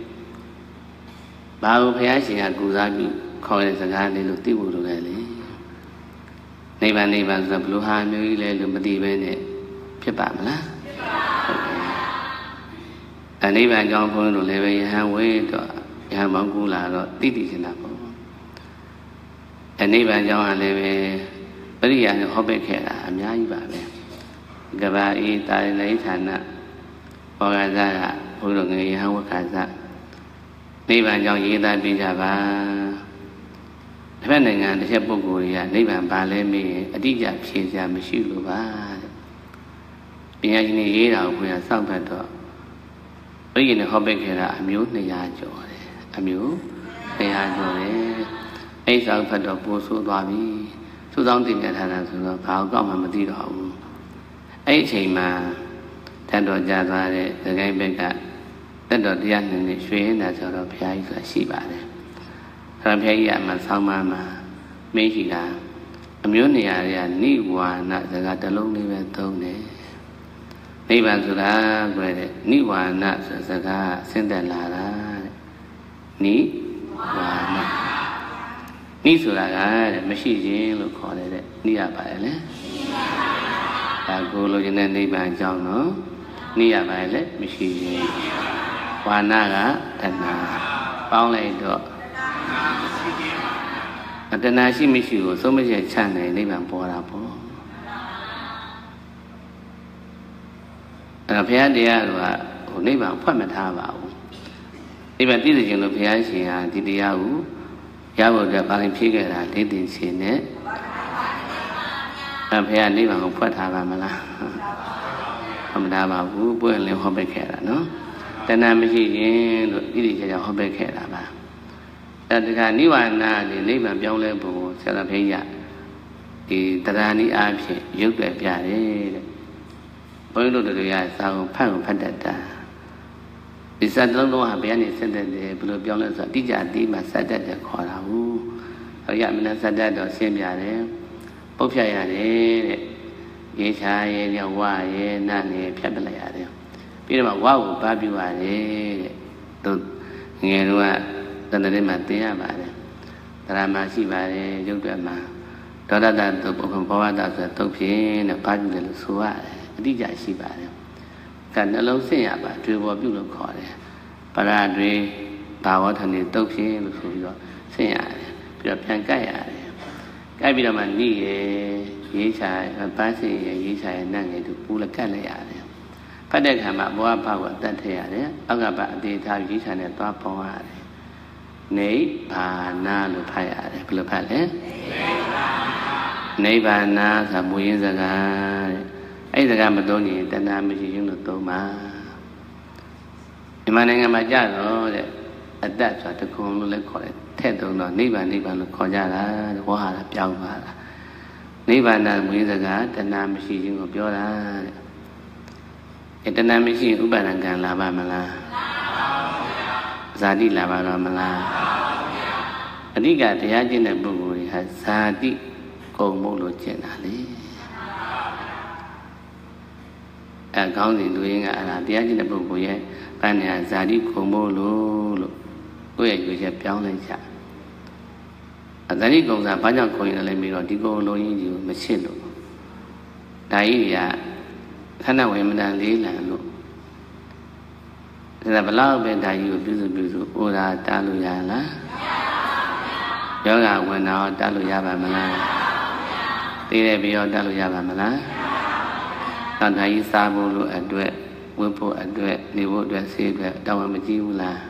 ဘာလို့ဘုရားရှင်ကကူစားပြီးခေါ်တဲ့စကားလေးလို့သိဖို့လိုတယ်လေနိဗ္ဗာန်ဆိုတာဘယ်လိုဟာမျိုးကြီးလဲလို့မသိဘဲနဲ့ဖြစ်ပါမလားဖြစ်ပါဘူးနိဗ္ဗာန်ကြောင့်ဘုန်းတို့လည်းပဲယဟန်ဝေးတော့ယဟန်မောင်းကူလာတော့သိသိချင်တာပေါ့နိဗ္ဗာန်ကြောင့်လည်းပဲပရိယာနဲ့ဟောပက်ခဲ့တာအများကြီးပါပဲကဘာအေးတာလည်းဌာနဘောဂဇာကဘုန်းတော်ငယ်ယဟန်ဝခါဇနိဗ္ဗာန်ကြောင့်ရေးသားပြကြပါတစ်ဖက်နိုင်ငံတစ်ချက်ပုဂ္ဂိုလ်တွေကနိဗ္ဗာန်ဘာလဲမေးရင်အတိအကျဖြေစရာမရှိလို့ပါတဲ့ပညာရှင်တွေရေးတာကိုဘုရားစောင့်ဖတ်တော့ပရိယာနဲ့ဟောပက်ခဲ့တာအမျိုး200ကျော်တယ်အမျိုး200ကျော်တယ်အဲ့စောင့်ဖတ်တော့ပို့ဆိုးသွားပြီစုဆောင်တင်ပြထားတာဆိုတော့ဘာကောက်မှမသိတော့ဘူးအဲ့အချိန်မှာတန်တော်ကြသွားတဲ့သခိုင်းဘက်ကတက်တော်တရားနဲ့ရွှေနေတာဆိုတော့ဘုရားကြီးဆိုတာရှိပါတယ်။အဲဘုရားကြီးကမှဆောင်းပါးမှာမင်းရှိတာအမျိုးနေရာတွေကနိဝါဏစကားတစ်လုံးလေးပဲသုံးတယ်။နိဗ္ဗာန်ဆိုတာကွယ်တဲ့နိဝါဏဆိုစကားဆင်းသက်လာတာတဲ့။နိဝါဏနိဆိုတာကတဲ့မရှိခြင်းလို့ခေါ်တယ်တဲ့နိရပါတယ်လေ။ဒါကိုလိုချင်တဲ့နိဗ္ဗာန်အကြောင်းနော်နိရပါတယ်လေမရှိခြင်းဝါနာကတဏှာပေါင်းလိုက်တော့တဏှာရှိမရှိကိုသုံးမချက်ချနိုင်နိဗ္ဗာန်ပေါ်တာပေါ့ဘုရားတရားကဟိုနိဗ္ဗာန်ဖွင့်မထားပါဘူးနိဗ္ဗာန်သိသိချင်းလို့ဘုရားရှင်ဟာဒီတရားကိုရဖို့အတွက်ပါရင်ဖြည့်ခဲ့တာဒိဋ္ဌိရှင်နဲ့ဘုရားနိဗ္ဗာန်ကိုဖွင့်ထားပါမလားဖွင့်မထားပါဘူးပွင့်လင်းဟောပက်ခဲ့တာနော်တဏှာမရှိရင်လို့ဣတိကျကျဟောပက်ခဲ့တာပါတခါနိဗ္ဗာန်နဲ့နိဗ္ဗာန်ပြောင်းလဲဖို့ဆရာတော်ဘုရားဒီတရားနည်းအားဖြင့်ရုပ်တွေပြတယ်တဲ့ဘုန်းကြီးတို့တို့ရစာကိုဖတ်တတ်တာဒီစက်လုံးလုံးဟာဘယ်ကနေဆက်တတ်တယ်ဘယ်လိုပြောင်းလဲဆိုတော့အတိအကျအသေးမှဆက်တတ်တယ်ခေါ်တာဟုတ်ဟောရမင်းဆက်တတ်တော့ရှင်းပြတယ်ပုတ်ဖြတ်ရတယ်တဲ့ရေချာရဲ့ညဝရဲ့နတ်နဲ့ဖြတ်ပလိုက်ရတယ်ပြီးတော့ဝါကိုပါပြရတယ်တဲ့သူငယ်တော့တဏ္ဍာမှာသင်ရပါတယ်တရားမှရှိပါတယ်ရုပ်တွေမှာဒေါသတသုဘဝတဆိုတုတ်ဖြင့်တဲ့ပါပြတယ်လို့ဆိုရတယ်အတိအကျရှိပါတယ်ကနှလုံးဆင့်ရပါတွေပေါ်ပြုလို့ခေါ်တယ်ပရတွေဘာဝထန်တွေတုတ်ဖြင့်လို့ဆိုပြီးတော့ဆင့်ရတယ်ပြီးတော့ပြန်ကပ်ရတယ်ကပ်ပြီးတော့မှနိရေရေးချာပန်းစီရေရေးချာရဲ့နတ်ငယ်သူပူလကပ်လိုက်ရတယ်ဖတ်တဲ့ခါမှာဘောဘကိုအတတ်ထည့်ရတယ်အောက်ကပအသေးထားရေးချာနဲ့သွားပေါင်းရတယ်နိဗ္ဗာနလို့ဖတ်ရတယ်ဘယ်လိုဖတ်လဲနိဗ္ဗာနဆိုမူရင်းစကားတဲ့အဲ့ဒီစကားမသုံးရင်တဏှာမရှိရင်လို့သုံးပါမြန်မာနိုင်ငံမှာကြတော့တဲ့အတ္တဆိုတာတခုံလို့လည်းခေါ်တယ်ထက်သုံးတော့နိဗ္ဗာန်လို့ခေါ်ကြတာဝါဟာရပြောင်းသွားတာနိဗ္ဗာန်မူရင်းစကားတဏှာမရှိခြင်းကိုပြောတာတဲ့တဏှာမရှိရင်ဥပါဒံကံလာပါမလားဇာတိလာပါတော့မလားအဓိကတရားကျင့်တဲ့ပုဂ္ဂိုလ်တွေဟာဇာတိကုန်ဖို့လို့ကျင့်တာလေကောင်းစဉ်လူရင်းကအဲ့ဒါတရားကျင့်တဲ့ပုဂ္ဂိုလ်ရဲ့ပန်းညာဇာတိကုန်ဖို့လို့ကိုယ့်ရဲ့ရွေးချက်ပြောင်းလိုက်ကြဇာတိကုန်စားဘာကြောင့်ကုန်ရင်လည်းပြီးတော့ဒီကုန်လုံးကြီးကိုမချစ်လို့ဒါကြီးကခန္ဓာဝိမန္တလေးလံလို့ဒါဘလောက်ပဲဒါကြီးကိုပြုစုဩရာတားလို့ရလားယောဂဝင်တော့တားလို့ရပါမလားသိတဲ့ပြီးတော့တားလို့ရပါမလားတော့ဒါကြီးစားဖို့လို့အတွက်ဝတ်ဖို့အတွက်နေဖို့အတွက်ဆေးအတွက်တောင်းမကြည့်ဘူးလား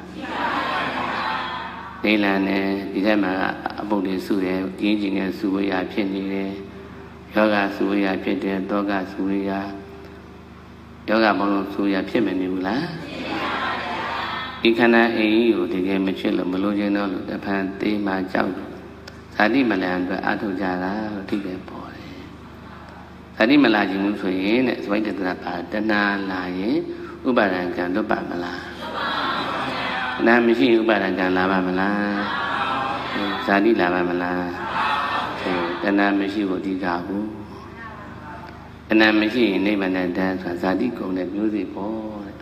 နေလန်နဲ့ဒီထဲမှာအပုတ်တွေစုတယ်ကျင်းကျင်တဲ့စုဝေးရဖြစ်နေတယ်ယောဂစုဝေးရဖြစ်တယ်တောကစုဝေးရယောဂဘောလုံးစုဝေးရဖြစ်မနေဘူးလားဒီခန္ဓာအိမ်ကိုတကယ်မချစ်လို့မလို့ခြင်းတော့လို့တဖန်သေးမှကြောက်လို့ဇာတိမလန်အတွက်အထုတ်ကြတာလို့ဒီပဲပေါ်တယ်ဇာတိမလာခြင်းလို့ဆိုရင်တဲ့သဝိတ္တနာပါတဏှာလာရင်ဥပါဒံကံလွတ်ပါမလားတဏှာမရှိဥပါဒံကံလာပါမလားဇာတိလာပါမလားတဏှာမရှိဖို့အဓိကဘူးတဏှာမရှိရင်နိဗ္ဗာန်တန်းဆိုတာဇာတိကုန်တဲ့မျိုးစိပေါ်တဲ့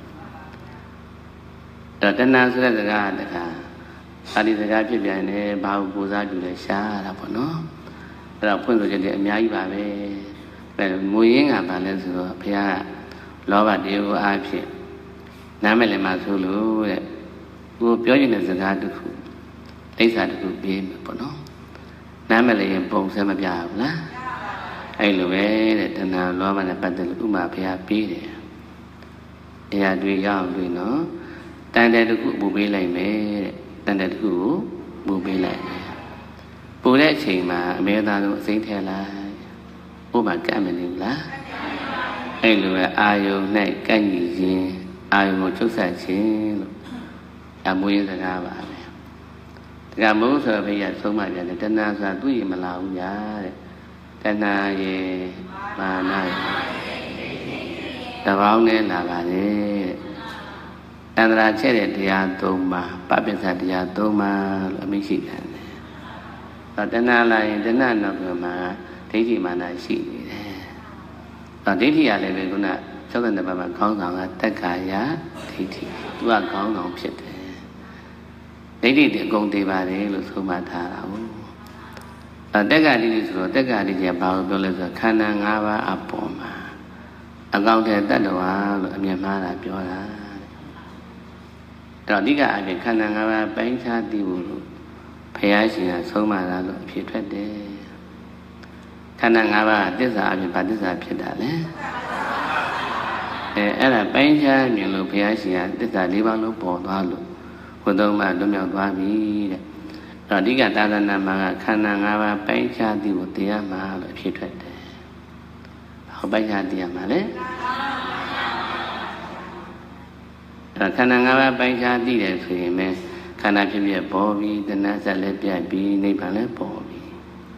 အဲ့တော့တဏှာဆိုတဲ့စကားတခါအာဒီစကားဖြစ်ပြန်တယ်ဘာကိုပူစားကြည့်လဲရှားတာပေါ့နော်အဲ့တော့ဖွင့်ဆိုချက်တွေအများကြီးပါပဲအဲ့မူရင်းကဘာလဲဆိုတော့ဘုရားလောဘတရားကိုအားဖြင့်နားမလည်မှဆိုလို့တဲ့ကိုပြောရင်တဲ့စကားတစ်ခုအိဋ္ဌာတစ်ခုပြေးမှာပေါ့နော်နားမလည်ရင်ပုံစံမပြဘူးလားအဲ့လိုပဲတဲ့တဏှာလောဘနဲ့ပတ်သက်လို့ဥမာဘုရားပြေးတယ်တရားတွေရအောင်တွေ့နော်တန်တဲ့တစ်ခုပူပေးလိုက်မယ်တဲ့တန်တဲ့တစ်ခုကိုပူပေးလိုက်မယ်ပူတဲ့အချိန်မှာအမဲသားတို့အစိမ့်ထဲလိုက်ဥပမာကတ်မနေဘူးလားအဲ့လိုပဲအာယုံ၌ကန့်ညီခြင်းအာယုံကိုချုပ်ဆက်ခြင်းလို့အမွေးစကားပါပဲဒါကမို့ဆိုတော့ဘုရားဆုံးမပြန်တယ်တဏှာဆိုတာသူ့ရင်မလာဘူးညာတဲ့တဏှာရေမာနတပေါင်းနဲ့လာပါလေအန္တရာချက်တဲ့တရား၃ပါးပပိစ္ဆတရား၃ပါးလို့အမိရှိတယ်တဏှာလာရင်တဏှာနောက်ကမှာဒိဋ္ဌိမာနရှိနေတယ်ဒိဋ္ဌိရလည်းပဲခုန62ပါးမှာခေါင်းဆောင်ကတက္ကာယဒိဋ္ဌိသူကခေါင်းဆောင်ဖြစ်တယ်ဒိဋ္ဌိတွေအကုန်တည်ပါတယ်လို့ဆုံးမထားတာဟုတ်တက္ကာဒိဋ္ဌိဆိုတော့တက္ကာဒိဋ္ဌိကဘာလို့ပြောလဲဆိုတော့ခန္ဓာ၅ပါးအပေါ်မှာအကောင်တဲ့တတ္တဝါလို့အမြင်မှားတာပြောတာအဲ့တော့အဓိကအပြင်ခန္ဓာ၅ပါးပိုင်းခြားသိဖို့လို့ဘုရားရှင်ကဆုံးမတာလို့အဖြစ်ထွက်တယ်ခန္ဓာ၅ပါးသစ္စာအပြင်ဘာသစ္စာဖြစ်တာလဲအဲ့ဒါပိုင်းခြားမြင်လို့ဘုရားရှင်ကသစ္စာ၄ပါးလုံးပေါ်သွားလို့ဘုသုံးပါလွတ်မြောက်သွားပြီတဲ့အဲ့တော့အဓိကသာသနာမှာကခန္ဓာ၅ပါးပိုင်းခြားသိဖို့တရားမှာလို့အဖြစ်ထွက်တယ်ဘာပိုင်းခြားသိရမှာလဲခန္ဓာ၅ပါးပိုင်းခြားသိတယ်ဆိုရင်ပဲခန္ဓာဖြစ်ဖြစ်ပေါ်ပြီးတဏှာဆက်လည်းပြတ်ပြီးနိဗ္ဗာန်လည်းပေါ်ပြီး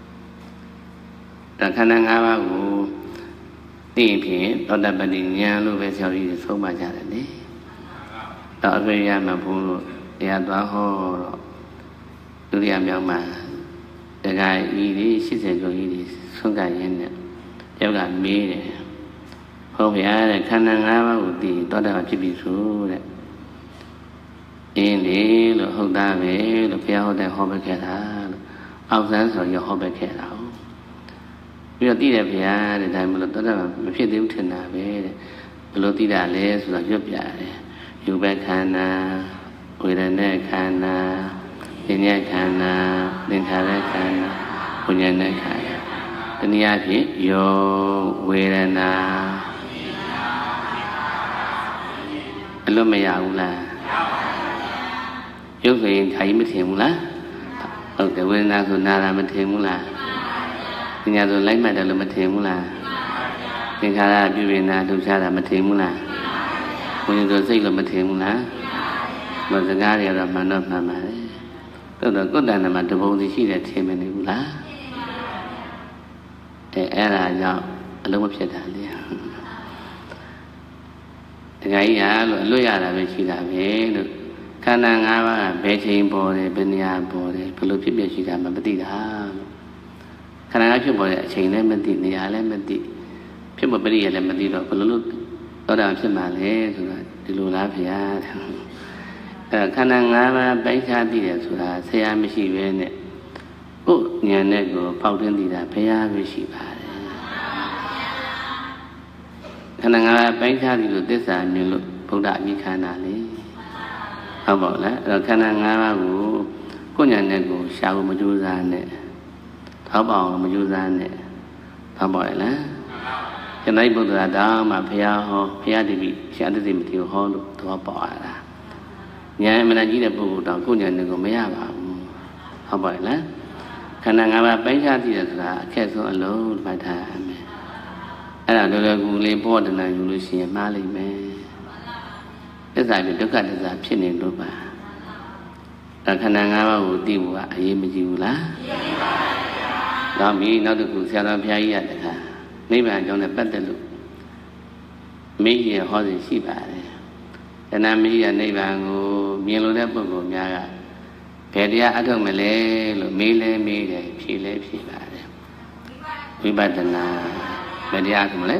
ဒါခန္ဓာ၅ပါးကိုသိရင်ဖြင့်သောတပတ္တိဉာဏ်လို့ပဲဆရာကြီးဆုံးမကြတယ်လေတော့အပြည့်ရမှာဘုန်းလို့တရားသွားဟောတော့ဒုတိယမြောက်မှာတခါဤလေး80ကျော်ကြီးဆုံးကရင်းနဲ့ယောက်ကမေးတယ်ဟုတ်ဗျာတဲ့ခန္ဓာ၅ပါးကိုသိသောတာဖြစ်ပြီဆိုတဲ့အင်းလေလို့ဟုတ်သားပဲလို့ဘုရားဟောတဲ့ဟောပဲခဲ့တာလို့အောက်ဆန်းဆိုရဟောပဲခဲ့တာဟုတ်ပြီးတော့သိတယ်ဘုရားတဲ့ဒါမှမဟုတ်သောတာမဖြစ်သေးဘူးထင်တာပဲတဲ့ဘယ်လိုသိတာလဲဆိုတော့ရွတ်ပြတယ်ယူပဲခန္ဓာဝေဒနာခန္ဓာဉာဏ်ခန္ဓာသင်္ခါရခန္ဓာဝိညာဉ်ခန္ဓာတနည်းအားဖြင့်ယောဝေဒနာအလွတ်မရဘူးလားရုပ်ဆိုရင်ခါကြီးမထင်ဘူးလားဟုတ်တယ်ဝေဒနာဆိုနာတာမထင်ဘူးလားပညာဆိုလိုက်မှတ်တယ်လို့မထင်ဘူးလားသင်္ခါရပြုပြင်တာလှုပ်ရှားတာမထင်ဘူးလားဝိညာဉ်ဆိုစိတ်လို့မထင်ဘူးလားမစကားတွေကတော့မှန်တော့မှန်ပါတယ်တော်တော်ကုတ္တနာမှာတပုံစီရှိတယ်ထင်မနေဘူးလားအဲ့ဒါကြောင့်အလုံးမဖြစ်တာလေတခါကြီးဟာလို့အလွတ်ရတာပဲရှိတာပဲလို့ခန္ဓာ၅ပါးကဘယ်ချိန်ပေါ်တယ်ဘယ်နေရာပေါ်တယ်ဘယ်လိုဖြစ်ဖြစ်ရှိတာမှမသိတာလို့ခန္ဓာကဖြစ်ပေါ်တဲ့အချိန်လည်းမသိနေရာလည်းမသိဖြစ်ပေါ်ပရိယလည်းမသိတော့ဘယ်လိုလုပ်တော့တာဖြစ်မှာလဲဆိုတော့ဒီလိုလားဗျာခန္ဓာ၅ပါးပိုင်းခြားသိတယ်ဆိုတာဆရာမရှိပဲနဲ့ကိုယ်ဉာဏ်နဲ့ကိုပေါက်တွင်းသိတာဘုရားပဲရှိပါတယ်ခန္ဓာ၅ပါးပိုင်းခြားသိလို့သစ္စာမြင်လို့ဗုဒ္ဓအမိခန္ဓာလေဟုတ်ပါလားအဲ့တော့ခန္ဓာ၅ပါးကိုကိုယ်ဉာဏ်နဲ့ကိုရှာဖို့မကြိုးစားနဲ့ထောက်ပေါအောင်မကြိုးစားနဲ့ဟုတ်ပါရဲ့လားကျွန်တော်ဘုရားတော်မှာဘုရားဟောဘုရားတပည့်ရှားသိမတိဟောလို့သဘောပေါက်ရတာဉာဏ်မနာကြီးတဲ့ပုဂ္ဂိုလ်တော့ကိုယ်ဉာဏ်နဲ့ကိုမရပါဘူးဟုတ်ပါရဲ့လားခန္ဓာ၅ပါးပိုင်းခြားသိတယ်ဆိုတာအခက်ဆုံးအလုံးမှတ်ထားရမယ်အဲ့ဒါလောလောကူလေးပေါ်တနာယူလို့ရှိရင်မှားလိမ့်မယ်တစ္စာပြီးဒုက္ခသစ္စာဖြစ်နေလို့ပါဒါခန္ဓာ၅ပါးကိုသိဖို့ကအရေးမကြီးဘူးလားနောက်ပြီးနောက်တစ်ခုဆရာတော်ဘုရားကြီးကတခါနိဗ္ဗာန်အကြောင်းနဲ့ပတ်သက်လို့မိကြီးဟောစီရှိပါတယ်တဏှာမိကြီးကနိဗ္ဗာန်ကိုမြင်လို့တဲ့ပုဂ္ဂိုလ်များကဘယ်တရားအထုတ်မလဲလို့မေးလဲမေးတယ်ဖြေလဲဖြေပါတယ်ဝိပဿနာဘယ်တရားအထုတ်မလဲ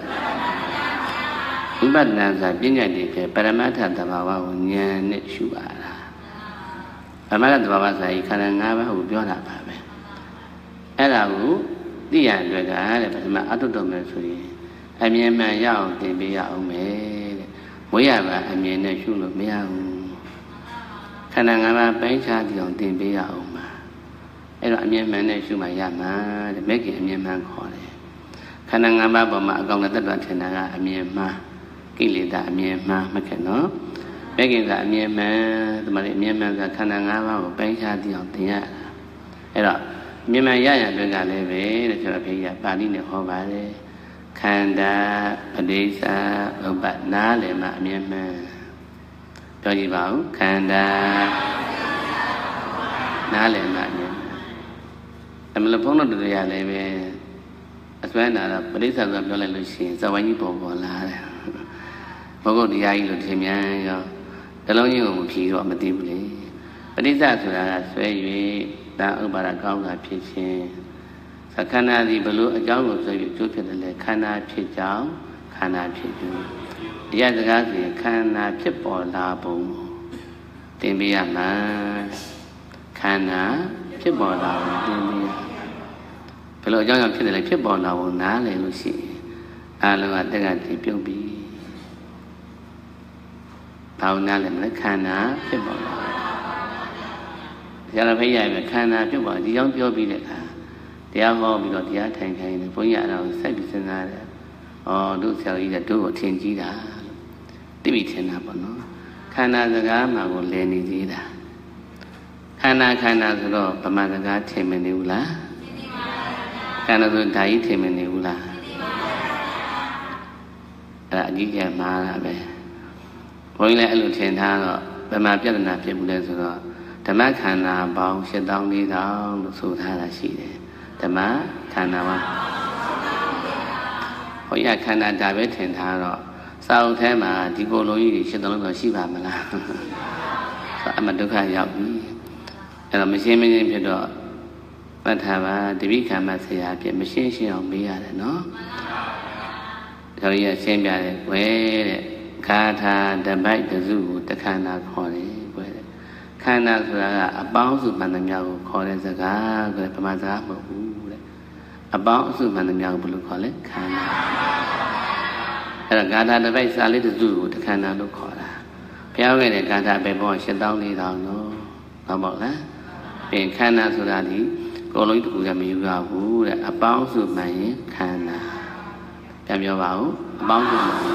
ဝိပဿနာဆိုပညာတည်းပဲပရမတ္ထသဘာဝကိုဉာဏ်နဲ့ရှုပါတာပရမတ္ထသဘာဝဆိုရင်ခန္ဓာ၅ပါးကိုပြောတာပါပဲအဲ့ဒါကိုသိရတဲ့ကတဲ့ပထမအထုတ်တော်မယ်ဆိုရင်အမြင်မှန်ရအောင်သင်ပေးရအောင်မယ်တဲ့ဝိရပါအမြင်နဲ့ရှုလို့မရဘူးခန္ဓာ၅ပါးပိုင်းခြားသိအောင်သင်ပေးရအောင်ပါအဲ့တော့အမြင်မှန်နဲ့ရှုမှရမှာတဲ့မဲ့ခင်အမြင်မှန်ခေါ်တယ်ခန္ဓာ၅ပါးပေါ်မှာအကောင်နဲ့တတ်တော်ထင်တာကအမြင်မှန်ကိလေသာအမြင်မှန်မခင်နော်မဲ့ခင်ကအမြင်မှန်ဒီမှာလေအမြင်မှန်ကခန္ဓာ၅ပါးကိုပိုင်းခြားသိအောင်သင်ရတာအဲ့တော့မြင်မှန်ရရအတွက်ကလည်းပဲတဲ့ဆိုတော့ဘုရားပါဠိနဲ့ဟောပါတယ်ခန္ဓာပဋိစ္စဥပ္ပနားလည်းမှအမြင်မှန်ပြောကြည့်ပါဦးခန္ဓာနားလည်းမှအမြင်မှန်အမလဖုံးတော်တို့ရလည်းပဲအစွမ်းနာတော့ပဋိစ္စဆိုပြောလိုက်လို့ရှိရင်ဇဝိုင်းကြီးပေါ်လာတယ်ဘုဂုတ်တရားကြီးလို့ထင်မြန်ရောတလုံးကြီးကိုမဖြီးတော့မသိဘူးလေပဋိစ္စဆိုတာကဆွဲ၍ဒါဥပါဒကောင်းတာဖြစ်ခြင်းခန္ဓာသည်ဘလို့အကြောင်းကိုဆိုပြီးကျိုးဖြစ်တယ်လေခန္ဓာဖြစ်ကြောင်းခန္ဓာဖြစ်ကျိုးအရာစကားဆိုခန္ဓာဖြစ်ပေါ်လာပုံသင်ပေးရမှာခန္ဓာဖြစ်ပေါ်လာပုံသင်ပေးရဘလို့အကြောင်းကြောင့်ဖြစ်တယ်လေဖြစ်ပေါ်လာပုံနားလည်လို့ရှိရင်အာလုံးကတက်ကတည်ပြုတ်ပြီးဘာဝနာလည်းမလဲခန္ဓာဖြစ်ပေါ်လာဆရာတော်ဖိတ်ရမယ်ခန္ဓာဖြစ်ပေါ်ဒီကြောင့်ပြောပြီးတဲ့အခါတရားဟောပြီးတော့တရားထိုင်ခိုင်းတယ်ဘုန်းကြီးအဲ့ဒါကိုစိုက်ပြီးစဉ်းစားတယ်။ဩတို့ဆရာကြီးကတို့ကိုထင်ကြီးတာလို့သိပြီထင်တာပေါ့နော်။ခန္ဓာစကားမှာကိုလည်နေသေးတာ။ခန္ဓာဆိုတော့ဗမာစကားထင်မနေဘူးလား။ထင်ပါပါဘုရား။ခန္ဓာဆိုဓာကြီးထင်မနေဘူးလား။ထင်ပါပါဘုရား။အဲ့ဒါအကြီးကျယ်မှားတာပဲ။ဘုန်းကြီးလည်းအဲ့လိုထင်ထားတော့ဗမာပြဿနာဖြစ်ဘူးလဲဆိုတော့ဓမ္မခန္ဓာပေါင်း7400လို့ဆိုထားတာရှိတယ်ဓမ္မခန္ဓာပါဘုရားခန္ဓာဒါပဲထင်ထားတော့စာအုပ်ထဲမှာဒီကိုလုံးကြီးတွေရှင်းတော့လို့ရှိပါမလားဆိုအမဒုက္ခရောက်ပြီအဲ့တော့မရှင်းမရှင်းဖြစ်တော့ပဋ္ဌာပါတပိခံမဆရာပြမရှင်းရှင်းအောင်မေးရတယ်နော်ကျောင်းကြီးကရှင်းပြတယ်ဝဲတဲ့ဂါထာတပိုက်တစုကိုတခန္ဓာခေါ်တယ်ဝဲတဲ့ခန္ဓာဆိုတာကအပေါင်းစုမှန်သမျှကိုခေါ်တဲ့စကားဆိုတဲ့ဗမာစကားမဟုတ်ဘူးအပေါင်းအစုမှန်သမျှကိုဘယ်လိုခေါ်လဲခန္ဓာအဲ့ဒါဂါထာတစ်ပိုက်စာလေးတစ်စုကိုတခန္ဓာလို့ခေါ်တာဘုရားခဲ့တဲ့ဂါထာပဲပေါ်7400နော်ဟုတ်ပါ့လားပြင်ခန္ဓာဆိုတာဒီကိုယ်လုံးတစ်ခုကမယူရဘူးတဲ့အပေါင်းအစုမှန်ရင်ခန္ဓာပြန်ပြောပါဦးအပေါင်းအစုမှန်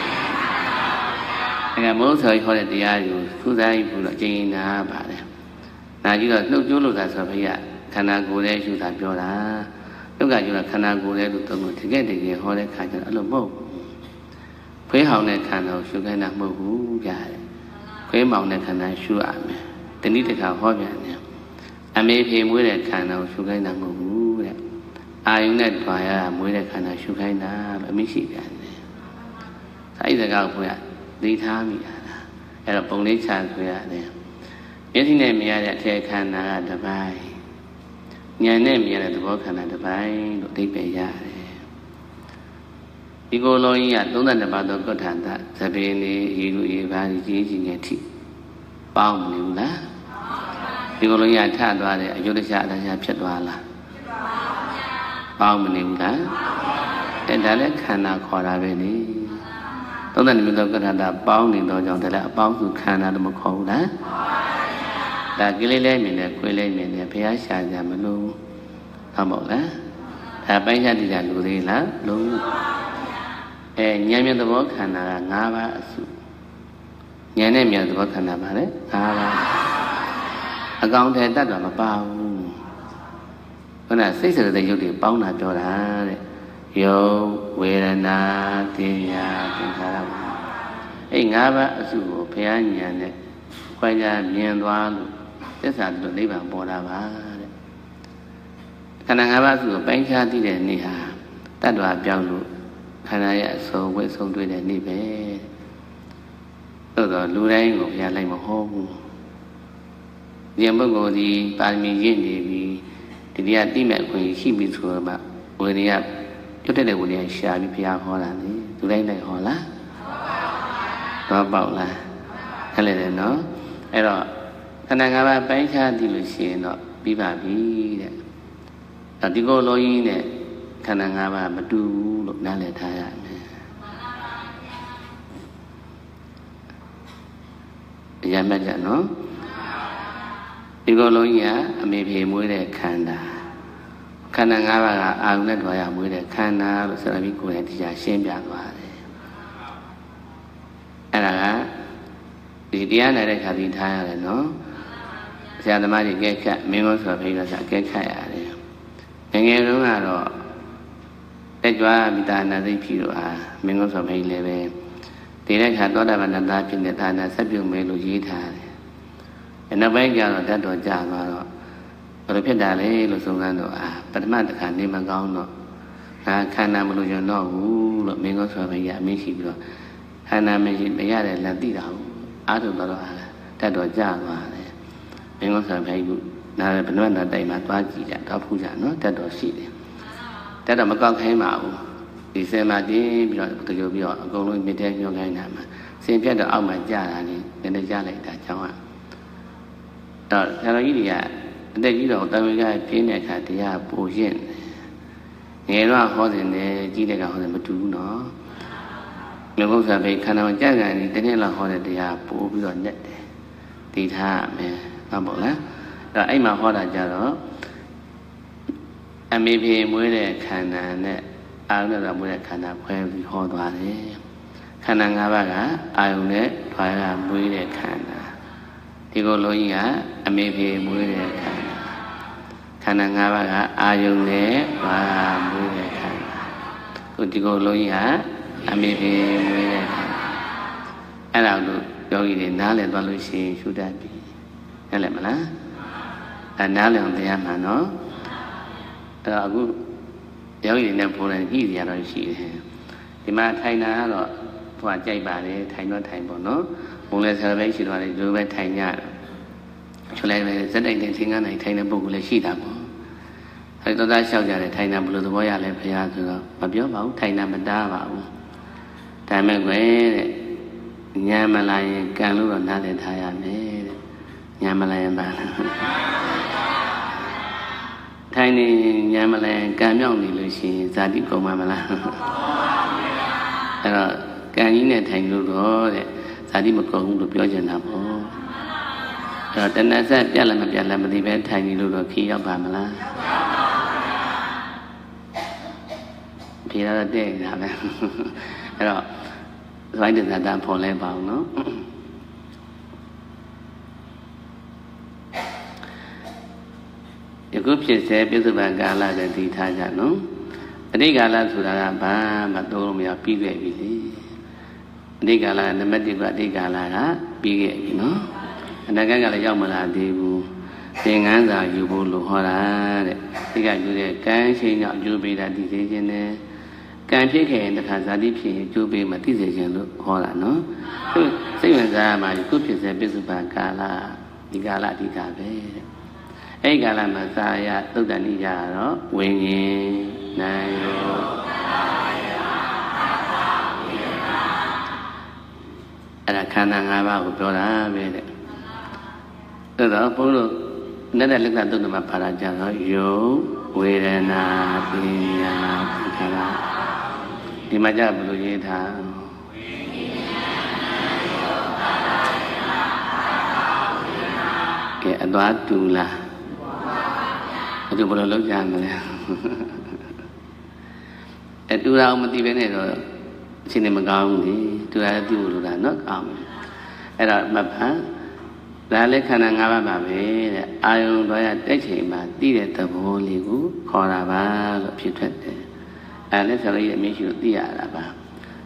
အဲ့ဒါမိုးဆော်ဟောတဲ့တရားကိုသူစားယူလို့အကျဉ်းနာပါတယ်နာကြည့်တော့နှုတ်ကြိုးလို့သာဆိုဘုရားခန္ဓာကိုယ်ရဲ့ရှုတာပြောတာဒုက္ခကျတော့ခန္ဓာကိုယ်ရဲ့လို့သုံးလို့တကယ်ဟောတဲ့ခါကျတော့အဲ့လိုမဟုတ်ဘူးခွေးဟောင်တဲ့ခန္ဓာကိုရှုခိုင်းတာမဟုတ်ဘူးဗျာခွေးမောင်တဲ့ခန္ဓာရှုရမယ်တနည်းတစ်ခါဟောပြန်တယ်အမေဖေမွေးတဲ့ခန္ဓာကိုရှုခိုင်းတာမဟုတ်ဘူးတဲ့အာယုန်နဲ့တွာရမွေးတဲ့ခန္ဓာရှုခိုင်းတာအမိရှိပြန်တယ်အဲ့ဒီစကားကိုဘုရားသိထားမိတာအဲ့တော့ပုံလေးချဆိုရတယ်မျက်စိနဲ့မြင်ရတဲ့အထည်ခန္ဓာကတစ်ပိုင်းဉာဏ်နဲ့မြင်ရတဲ့သဘောခန္ဓာတစ်ပိုင်းလို့အဓိပ္ပာယ်ရတယ်ဒီကိုယ်လုံးကြီးက32ပါးသောကုဋ္ဌာတသဗ္ဗေနေရေလူရေပါးကြီးကြီးငယ်ထိပေါင်းမနေဘူးလားဒီကိုယ်လုံးကြီးကထသွားတယ်အယုဒ္ဓရှအတ္တရှဖြစ်သွားလားပေါင်းမနေဘူးလားအဲ့ဒါလည်းခန္ဓာခေါ်တာပဲလေ32မျိုးသောကုဋ္ဌာတပေါင်းနေတော့ကြောင့်ဒါလည်းအပေါင်းစုခန္ဓာလို့မခေါ်ဘူးလားဒါကိလေသာမြင်တယ်ခွေးလေးမြင်တယ်ဘုရားရှာကြမလို့ဟုတ်မဟုတ်လားဒါပိုင်းခြားတည်တာလူသေးလားလုံးဉာဏ်မြင်သဘောခန္ဓာက5ပါးအစုဉာဏ်နဲ့မြင်သဘောခန္ဓာပါလေ5ပါးအကောင်ထဲတတ်တော့မပါဘူးခုနစိတ်စရတဲ့ရုပ်တွေပေါင်းတာပြောတာတဲ့ယုတ်ဝေဒနာသင်ညာသင်္ခါရအဲ့၅ပါးအစုကိုဘုရားဉာဏ်နဲ့ခွဲခြားမြင်သွားလို့သစ္စာတို့နိဗ္ဗာန်ပေါ်တာပါတဲ့ခန္ဓာ၅ပါးအစုကိုပိုင်းခြားသိတဲ့နေ့ဟာတတ္တဝါပြောင်းလို့ခန္ဓာရဲ့အစုံဝိဆုံးတွေ့တဲ့နေ့ပဲသို့တော့လူတိုင်းကိုဘုရားလိုက်မဟုတ်ဘူးဒီပုဂ္ဂိုလ်ဒီပါရမီရင့်နေပြီဒီတရားတိမဲ့ခွင့်ရှိပြီဆိုတော့မှဝိရိယကျွတ်တဲ့ဝိရိယရှာပြီးဘုရားဟောတာလေလူတိုင်းလိုက်ဟောလားတော့ပေါက်လားအဲ့လေတယ်နော်အဲ့တော့ခန္ဓာ၅ပါးပိုင်းခြားသိလို့ရှိရင်တော့ပြီးပါပြီတဲ့ဒီကိုယ်လုံးကြီးနဲ့ခန္ဓာ၅ပါးမတူဘူးလို့နားလည်ထားရမယ်အရမ်းကြနော်ဒီကိုယ်လုံးကြီးကအမေဖေမွေးတဲ့ခန္ဓာခန္ဓာ၅ပါးကအာရုံနဲ့တွားရမွေးတဲ့ခန္ဓာလို့ဆိုတော့ဒီကိုယ်ရဲ့တရားရှင်းပြသွားတယ်အဲ့ဒါကဒီတရားနဲ့တဲ့ခါပြီးထားရတယ်နော်ဆရာသမားကြီးကဲခတ်မင်းတို့ဆိုပြီးတော့ဆရာကဲခတ်ရတယ်ငယ်တုန်းကတော့တက်ကြွမိသားနာသိဖြစ်လို့မင်းတို့ဆိုပြီးလည်းပဲဒီတဲ့ခါသောတာပန်သားဖြစ်တဲ့ဒါနာဆက်ပြုမဲလို့ရေးထားတယ်နောက်ပိုင်းကျတော့တတ်တော်ကြာသွားတော့ဘယ်လိုဖြစ်တာလဲလို့ဆုံးခန်းတော့ပထမတစ်ခါနေမကောင်းတော့ခန္ဓာမလို့ကျွန်တော်ဘူးလို့မင်းတို့ဆိုပြီးအမေးရှိပြီးတော့ခန္ဓာမရှိမရတဲ့လက်သိတာဘူးအားထုတ်တော့တတ်တော်ကြာသွားတယ်မင်းတို့ဆိုပြီးခုနားဘယ်နှမနာတိုင်မှာသွားကြည့်ကြတော့ဖူးကြနော်တတ်တော်ရှိတယ်တတ်တော်မကောက်ခိုင်းပါဘူးဒီဆယ်မှာတင်းပြီးတော့ကြိုပြီးတော့အကုန်လုံးမြစ်တဲ့ညှို့ခိုင်းတာမှာစင်ပြတ်တော့အောက်မှာကြာတာနေနည်းနည်းကြားလိုက်တာကြောင်းတော့ဆရာတော်ကြီးတွေကအသက်ကြီးတော့တမန်ကပြင်းတဲ့အခါတရားပိုရင့်ငယ်တော့ဟောတယ်နဲ့ကြီးတဲ့ကဟောတယ်မတူဘူးနော်မြတ်ဘုရားဘေခန္ဓာမှာကြာကန်ဒီတနေ့လောက်ဟောတဲ့တရားပိုပြီးတော့နဲ့တယ်ဒီထားမယ်ဟုတ်ပါလားအဲ့အဲ့မှာဟောတာကြတော့အမေဖေမွေးတဲ့ခန္ဓာနဲ့အာရုံနဲ့မွေးတဲ့ခန္ဓာခွဲပြီးဟောသွားတယ်ခန္ဓာ၅ပါးကအာရုံနဲ့ထွားရမွေးတဲ့ခန္ဓာဒီကိုယ်လုံးကြီးကအမေဖေမွေးတဲ့ခန္ဓာခန္ဓာ၅ပါးကအာယုန်နဲ့ဘာမွေးတဲ့ခန္ဓာခုဒီကိုယ်လုံးကြီးကအမေဖေမွေးတဲ့ခန္ဓာအဲ့ဒါလို့ယောဂီတွေနားလည်သွားလို့ရှိရင်ရှုတတ်ပြီဟုတ်လဲမလားနားလည်အောင်တရားမှန်နော်အဲ့တော့အခုယောဂီတွေနဲ့ပုံနဲ့ညှိစရာတော့ရှိတယ်ဒီမှာထိုင်တာကတော့သူကကြိုက်ပါတယ်ထိုင်တော့ထိုင်ပေါ့နော်ဘုံလဲဆရာပဲရှိတော့လေဒီလိုပဲထိုင်ကြချွလဲပဲဇက်တိုက်တဲ့သင်္ကန်းနိုင်ထိုင်တဲ့ပုဂ္ဂိုလ်လည်းရှိတာပေါ့အဲဒီတော့သားလျှောက်ကြတယ်ထိုင်တာဘယ်လိုသဘောရလဲဘုရားဆိုတော့မပြောပါဘူးထိုင်တာမတားပါဘူးဒါမဲ့ကွယ်တဲ့ညာမလာရင်ကံလို့တော့နားလည်ထားရမယ်တဲ့ညာမလာရင်ပါလားထိုင်နေညာမလာရင်ကံမြောက်နေလို့ရှိရင်ဇာတိကုန်မှာမလားအဲ့တော့ကံကြီးနဲ့ထိုင်လို့တော့တဲ့ဇာတိမကုန်ဘူးလို့ပြောချင်တာပေါ့အဲ့တော့တဏှာဆက်ပြက်လည်းမပြက်လည်းမသိပဲထိုင်နေလို့တော့ခီးရောက်ပါမလားဖြေရတော့တဲ့နေတာပဲအဲ့တော့ဇိုင်းတဲ့ဇာတဖော်လဲပါအောင်နော်ယခုဖြစ်စေပြစ္ဆုတ်ပံကာလတဲ့ဒီထားကြနော်အတိတ်ကာလဆိုတာကဘာမှသုံးလို့မရပြီးခဲ့ပြီလေအတိတ်ကာလနံပါတ်1ကအတိတ်ကာလကပြီးခဲ့ပြီနော်အနာဂတ်ကလည်းရောက်မလာသေးဘူးသင်္ကန်းစာယူဖို့လို့ဟောတာတဲ့ဒီကယူတဲ့ကံရှိန်ကြောင့်ကျိုးပေးတာသိစေခြင်းနဲ့ကံဖြစ်ခဲ့ရင်တခါဇာတိဖြစ်ရင်ကျိုးပေးမှသိစေခြင်းလို့ဟောတာနော်သူစိတ်ဝင်စားရမှာယခုဖြစ်စေပြစ္ဆုတ်ပံကာလဒီကာလအဓိကပဲတဲ့အဲ့ကာလမှာသာရသုတ်တန်ဤကြတော့ဝိညာဉ်နိုင်ရောအဲ့ဒါခန္ဓာ၅ပါးကိုပြောတာပဲတဲ့သို့တော့ဘုန်းတော်နဲ့တဲ့လက္ခဏာသုတ်တမှာပါတာကြတော့ယုတ်ဝေဒနာပညာသင်္ခါရဒီမှာကြဘယ်လိုရေးထားကဲအသွားတူလားအဲ့ဒါဘယ်လိုလုပ်ကြမလဲအဲ့တူတာမသိဘဲနဲ့တော့အချိန်နဲ့မကောင်းဘူးလေတူတာသိဖို့လိုတာနော်ကောင်းတယ်အဲ့တော့မဖန်ဒါလည်းခန္ဓာ၅ပါးပါပဲတဲ့အာယုံတော်ရတက်ချိန်မှာသိတဲ့သဘောလေးကိုခေါ်တာပါလို့ဖြစ်ထွက်တယ်အဲ့လည်းဆရာကြီးအမြင့်ရှိလို့သိရတာပါဒီ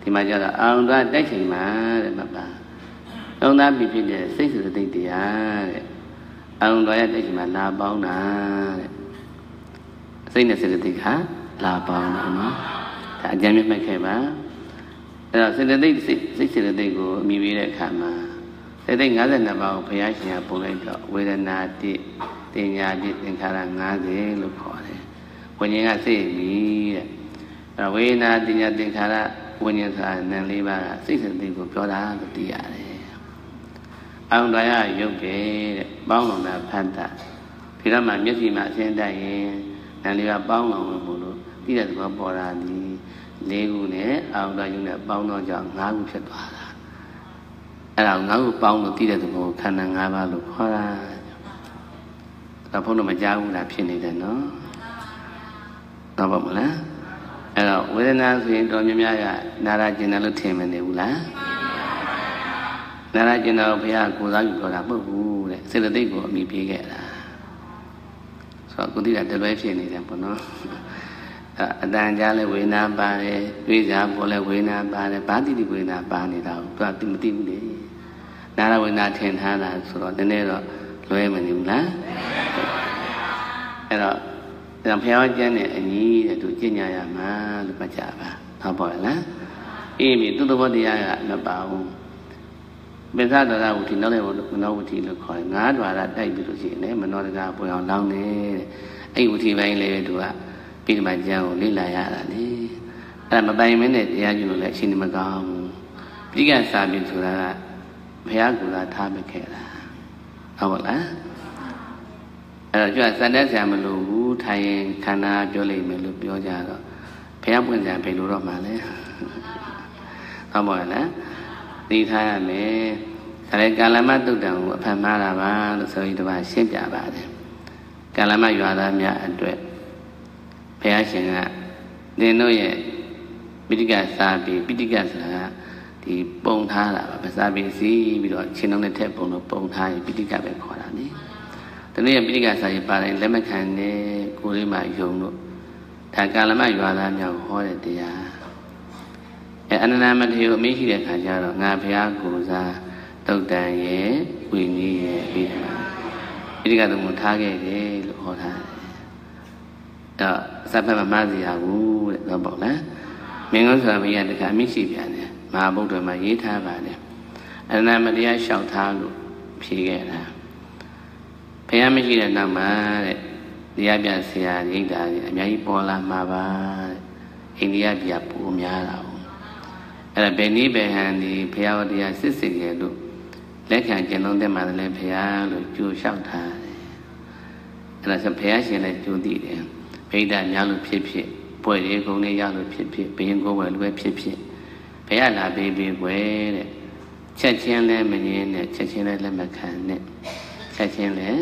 ဒီမှာကျတော့အောင်သွားတိုက်ချိန်မှာတဲ့မပါသုံးသားပြီးဖြစ်တဲ့စိတ်စေတသိက်တရားတဲ့အောင်သွားရတိုက်ချိန်မှာလာပေါင်းတာတဲ့စိတ်နဲ့စေတသိက်ကလာပေါင်းတာနော်ဒါအကြံမြတ်မှတ်ခဲ့ပါအဲ့တော့စေတသိက်စိတ်စေတသိက်ကိုအမိပေးတဲ့အခါမှာစေတသိက်52ပါးကိုဘုရားရှင်ကပုံလိုက်တော့ဝေဒနာတိတင်ညာတိသင်္ခါရ50လို့ခေါ်တယ်ဝိညာဉ်ကစိတ်ပြီးတဲ့အဲ့ဝေဒနာတင်ညာသင်္ခါရဝိညာဉ်ဆိုတာနံ၄ပါးကစိတ်စေတသိက်ကိုပြောတာလို့သိရတယ်အောင်တော်ရရုပ်တယ်တဲ့ပေါင်းလုံးတာဖတ်တာဒီတော့မှမျက်စိမှာအရှင်းတတ်ရင်နံ၄ပါးပေါင်းလုံးလို့လို့သိတဲ့သဘောပေါ်တာဒီ၄ခုနဲ့အောင်တော်ရုပ်နဲ့ပေါင်းတော့ကြောင့်၅ခုဖြစ်သွားတာအဲ့ဒါ၅ခုပေါင်းလို့သိတဲ့သဘောခန္ဓာ၅ပါးလို့ခေါ်တာဒါဘုန်းတော်မကြားဘူးလားဖြစ်နေတယ်နော်တော့ပါမလားအဲ့တော့ဝေဒနာဆိုရင်တော်များများကနာရကျင်တယ်လို့ထင်မနေဘူးလားနာရကျင်တော့ဘုရားကိုယ်စားယူပြောတာမဟုတ်ဘူးတဲ့စေတသိက်ကိုအမိပေးခဲ့တာဆိုတော့ကိုသိတာတလွဲဖြစ်နေတယ်ပေါ့နော်အတန်ကြားလဲဝေဒနာပါတယ်တွေးစားပေါ်လဲဝေဒနာပါတယ်ဘာတိတိဝေဒနာပါနေတာကိုသူကမသိဘူးလေနာရဝေဒနာထင်ထားတာဆိုတော့နည်းနည်းတော့လွဲမနေဘူးလားအဲ့တော့ဘုရားကျမ်းနဲ့အညီတဲ့သူကျင့်ကြရမှာလို့မှတ်ကြပါဟုတ်ပါလားအေးပြီသူ့သဘောတရားကမပါဘူးပိဿဒရဝုတိနောက်လည်းမနောဝုတိလို့ခေါ်တယ်၅ဓာရတိုက်ပြီးလို့ရှိရင်လည်းမနောတကပွင့်အောင်လောင်းတယ်တဲ့အဲ့ဝုတိပိုင်းလည်းသူကပြီးဒီမှာကျမ်းကိုလေ့လာရတာလေအဲ့ဒါမပိုင်မင်းနဲ့တရားကျင့်လို့လည်းအရှင်မကောင်းဘူးပိဋကစာပေဆိုတာကဘုရားကူလာထားမခဲ့တာဟုတ်ပါလားအဲ့တော့ကျွတ်စံတဲ့ဆရာမလို့ဘူးထိုင်ရင်ခန္ဓာပြောလိမ့်မယ်လို့ပြောကြတော့ဘုရားပွင့်ဆရာဘယ်လိုတော့မှလဲဟုတ်ပါလားသိထားရမယ်ဒါလည်းကာလမတုတ်တံကိုအဖတ်မှားတာပါလို့ဆိုပြီးတပါရှင်းပြပါတယ်ကာလမရွာသားများအတွက်ဘုရားရှင်ကသင်တို့ရဲ့ပိဋကစာပေပိဋကဆိုတာဒီပုံထားတာပါစာပေစီးပြီးတော့ချင်းလုံးနဲ့ထက်ပုံလို့ပုံထားရင်ပိဋကပဲခေါ်တာနိတနည်းပိဋကစာရေးပါတယ်လက်မခံနဲ့ကိုယ်လေးမှယုံလို့ဒါကာလမရွာသားများဟောတဲ့တရားအနန္တမထေရအမေးရှိတဲ့ခါကျတော့ငါဘုရားကိုယ်စားတုတ်တန်ရဲ့ဝိနည်းရဲ့ပြီးမှာပိဋကသုံးကိုထားခဲ့တယ်လို့ဟောထားတယ်တော့စပ်ဖက်မမှားစီရဘူးတဲ့တော့ပေါ့လားမင်းကုန်းဆိုတာမရတခါအမေးရှိပြန်တယ်မဟာဗုဒ္ဓမှာရေးထားပါတယ်အနန္တမတရားလျှောက်ထားလို့ဖြေခဲ့တာဘုရားမရှိတဲ့နောက်မှာတဲ့တရားပြဆရာရိတ်တာကြီးအများကြီးပေါ်လာမှာပါတဲ့အိန္ဒိယပြည်ပူများတာအဲ့ဒါဘယ်နည်းဘယ်ဟန်ဒီဘုရားတရားစစ်စစ်ရဲ့လို့လက်ခံကျင့်သုံးတဲ့မှာလည်းဘုရားလို့ကြိုလျှောက်ထားတယ်အဲ့ဒါဆိုဘုရားရှင်လည်းကြိုသိတယ်ဗိဒ္ဓများလို့ဖြစ်ဖြစ်ပွဲရေကုံလေးရလို့ဖြစ်ဖြစ်ဘယင်ကိုယ်ဝယ်လို့ပဲဖြစ်ဖြစ်ဘုရားလာပေးပေးွယ်တဲ့ချက်ချင်းလည်းမငင်းနဲ့ချက်ချင်းလည်းလက်မခံနဲ့ချက်ချင်းလည်း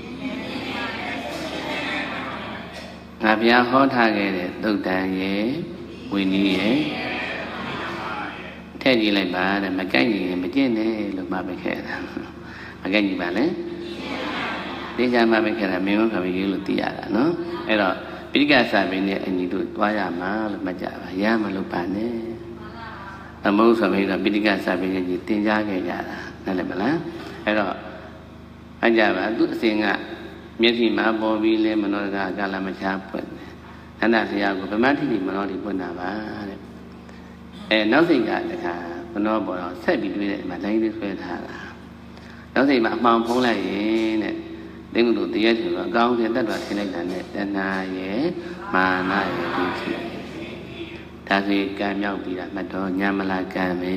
ငါဘုရားဟောထားခဲ့တဲ့သုတ်တန်ရဲ့ဝိနည်းရဲ့ထည့်ကြည့်လိုက်ပါတဲ့မကိုက်ရင်မကျင့်နဲ့လို့မှပဲခဲ့တာမကိုက်ကြည့်ပါနဲ့သိကြမှပဲခဲ့တာမင်းတို့ခါပြီးရေးလို့သိရတာနော်အဲ့တော့ပိဋကစာပေနဲ့အညီတို့တွားရမှာလို့မှတ်ကြပါရမလို့ပါနဲ့အမုန်းဆိုပြီးတော့ပိဋကစာပေနဲ့ကြီးတင်ကြားခဲ့ကြတာနားလည်မလားအဲ့တော့အကြပါသူအစဉ်ကမျက်စိမှာပေါ်ပြီးလဲမနောကကာလမချာပွင့်တယ်အနန္တဆရာကဗမာတိတိမနောတိပွင့်တာပါတဲ့နောက်စိတ်ကတခါမနောပေါ်တော့ဆက်ပြီးတွေးတယ်မှာလိုင်းလေးဆွဲထားတာနောက်စိတ်မှာအမှောင်ဖုံးလိုက်ရင်တဲ့သိကုတို့တရားဆိုတော့အကောင်းဆုံးတတ်တော်ထင်လိုက်တာနဲ့တဏှာရဲ့မာနရဲ့ဒီဖြစ်ဒါဆိုကံမြောက်ပြီးတာမှတ်တော့ညာမလာကံပဲ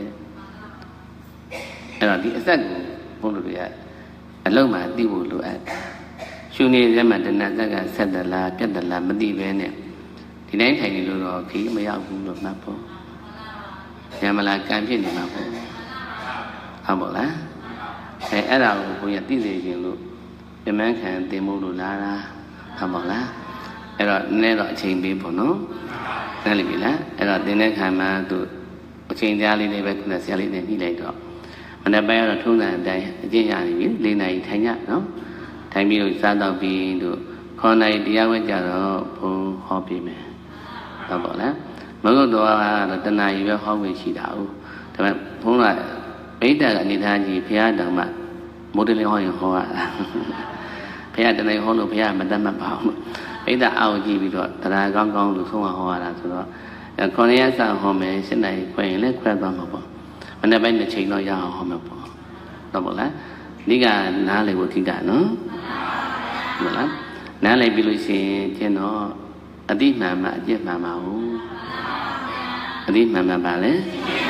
အဲ့တော့ဒီအဆက်ကိုဘုန်းတော်တွေကအလုံးမှသိဖို့လိုအပ်တယ်ရှုနေတဲ့မှာတဏှာသက်ကဆက်တလားပြတ်တလားမသိပဲနဲ့ဒီတိုင်းထိုင်နေလို့တော့ခီးမရောက်ဘူးလို့မှတ်ဖို့ညာမလာကံဖြစ်နေမှာပေါ့ဟုတ်ပါလားအဲ့ဒါကိုဘုရားသိစေခြင်းလို့ပြမန်းခံတင်မှုလို့လာတာဟုတ်ပါလားအဲ့တော့နည်းတော့အချိန်ပေးပေါ့နော်နားလည်ပြီလားအဲ့တော့တင်တဲ့ခံမှာသူအချိန်ကြားလေးလေးပဲခုနဆရာလေးနဲ့ညှိလိုက်တော့မနေ့ပိုင်းကတော့ထုံးစံအတိုင်းအကျင့်ရနေပြီ၄နာရီထိုင်ကြနော်ထိုင်ပြီးတော့စားတော့ပြီးတို့9နာရီတရားဝဲကြတော့ဘုံဟောပြမယ်ဟုတ်ပါလားမဟုတ်တော့တဏှာကြီးပဲဟောဝင်ရှိတာ哦ဒါပေမဲ့ဘုန်းကပိဋကအနေထားကြီးဘုရားတော်မှာမိုးတလင်းဟောရင်ဟောရတာဘုရားတဏှာဟောလို့ဘုရားမတတ်မှတ်ပါဘူးပိဋကအောက်ကြည့်ပြီးတော့တရားကောင်းကောင်းလို့ဆုံးဟောရတာဆိုတော့ခေါင်းရဆန်ဟောမယ်ရှင်းနိုင်ခွင့်ရင်လည်းခွဲသွားမှာပေါ့မနေ့ပိုင်းတစ်ချိန်တော့ရအောင်ဟောမှာပေါ့တော့ပေါ့လားဒီကနားလေဖို့ထိတာနော်ဟုတ်လားနားလေပြီလို့ရှိရင်ကျင်းတော့အတိမှန်မှအကျင့်မှန်ပါဘူးအတိမှန်မှန်ပါလေ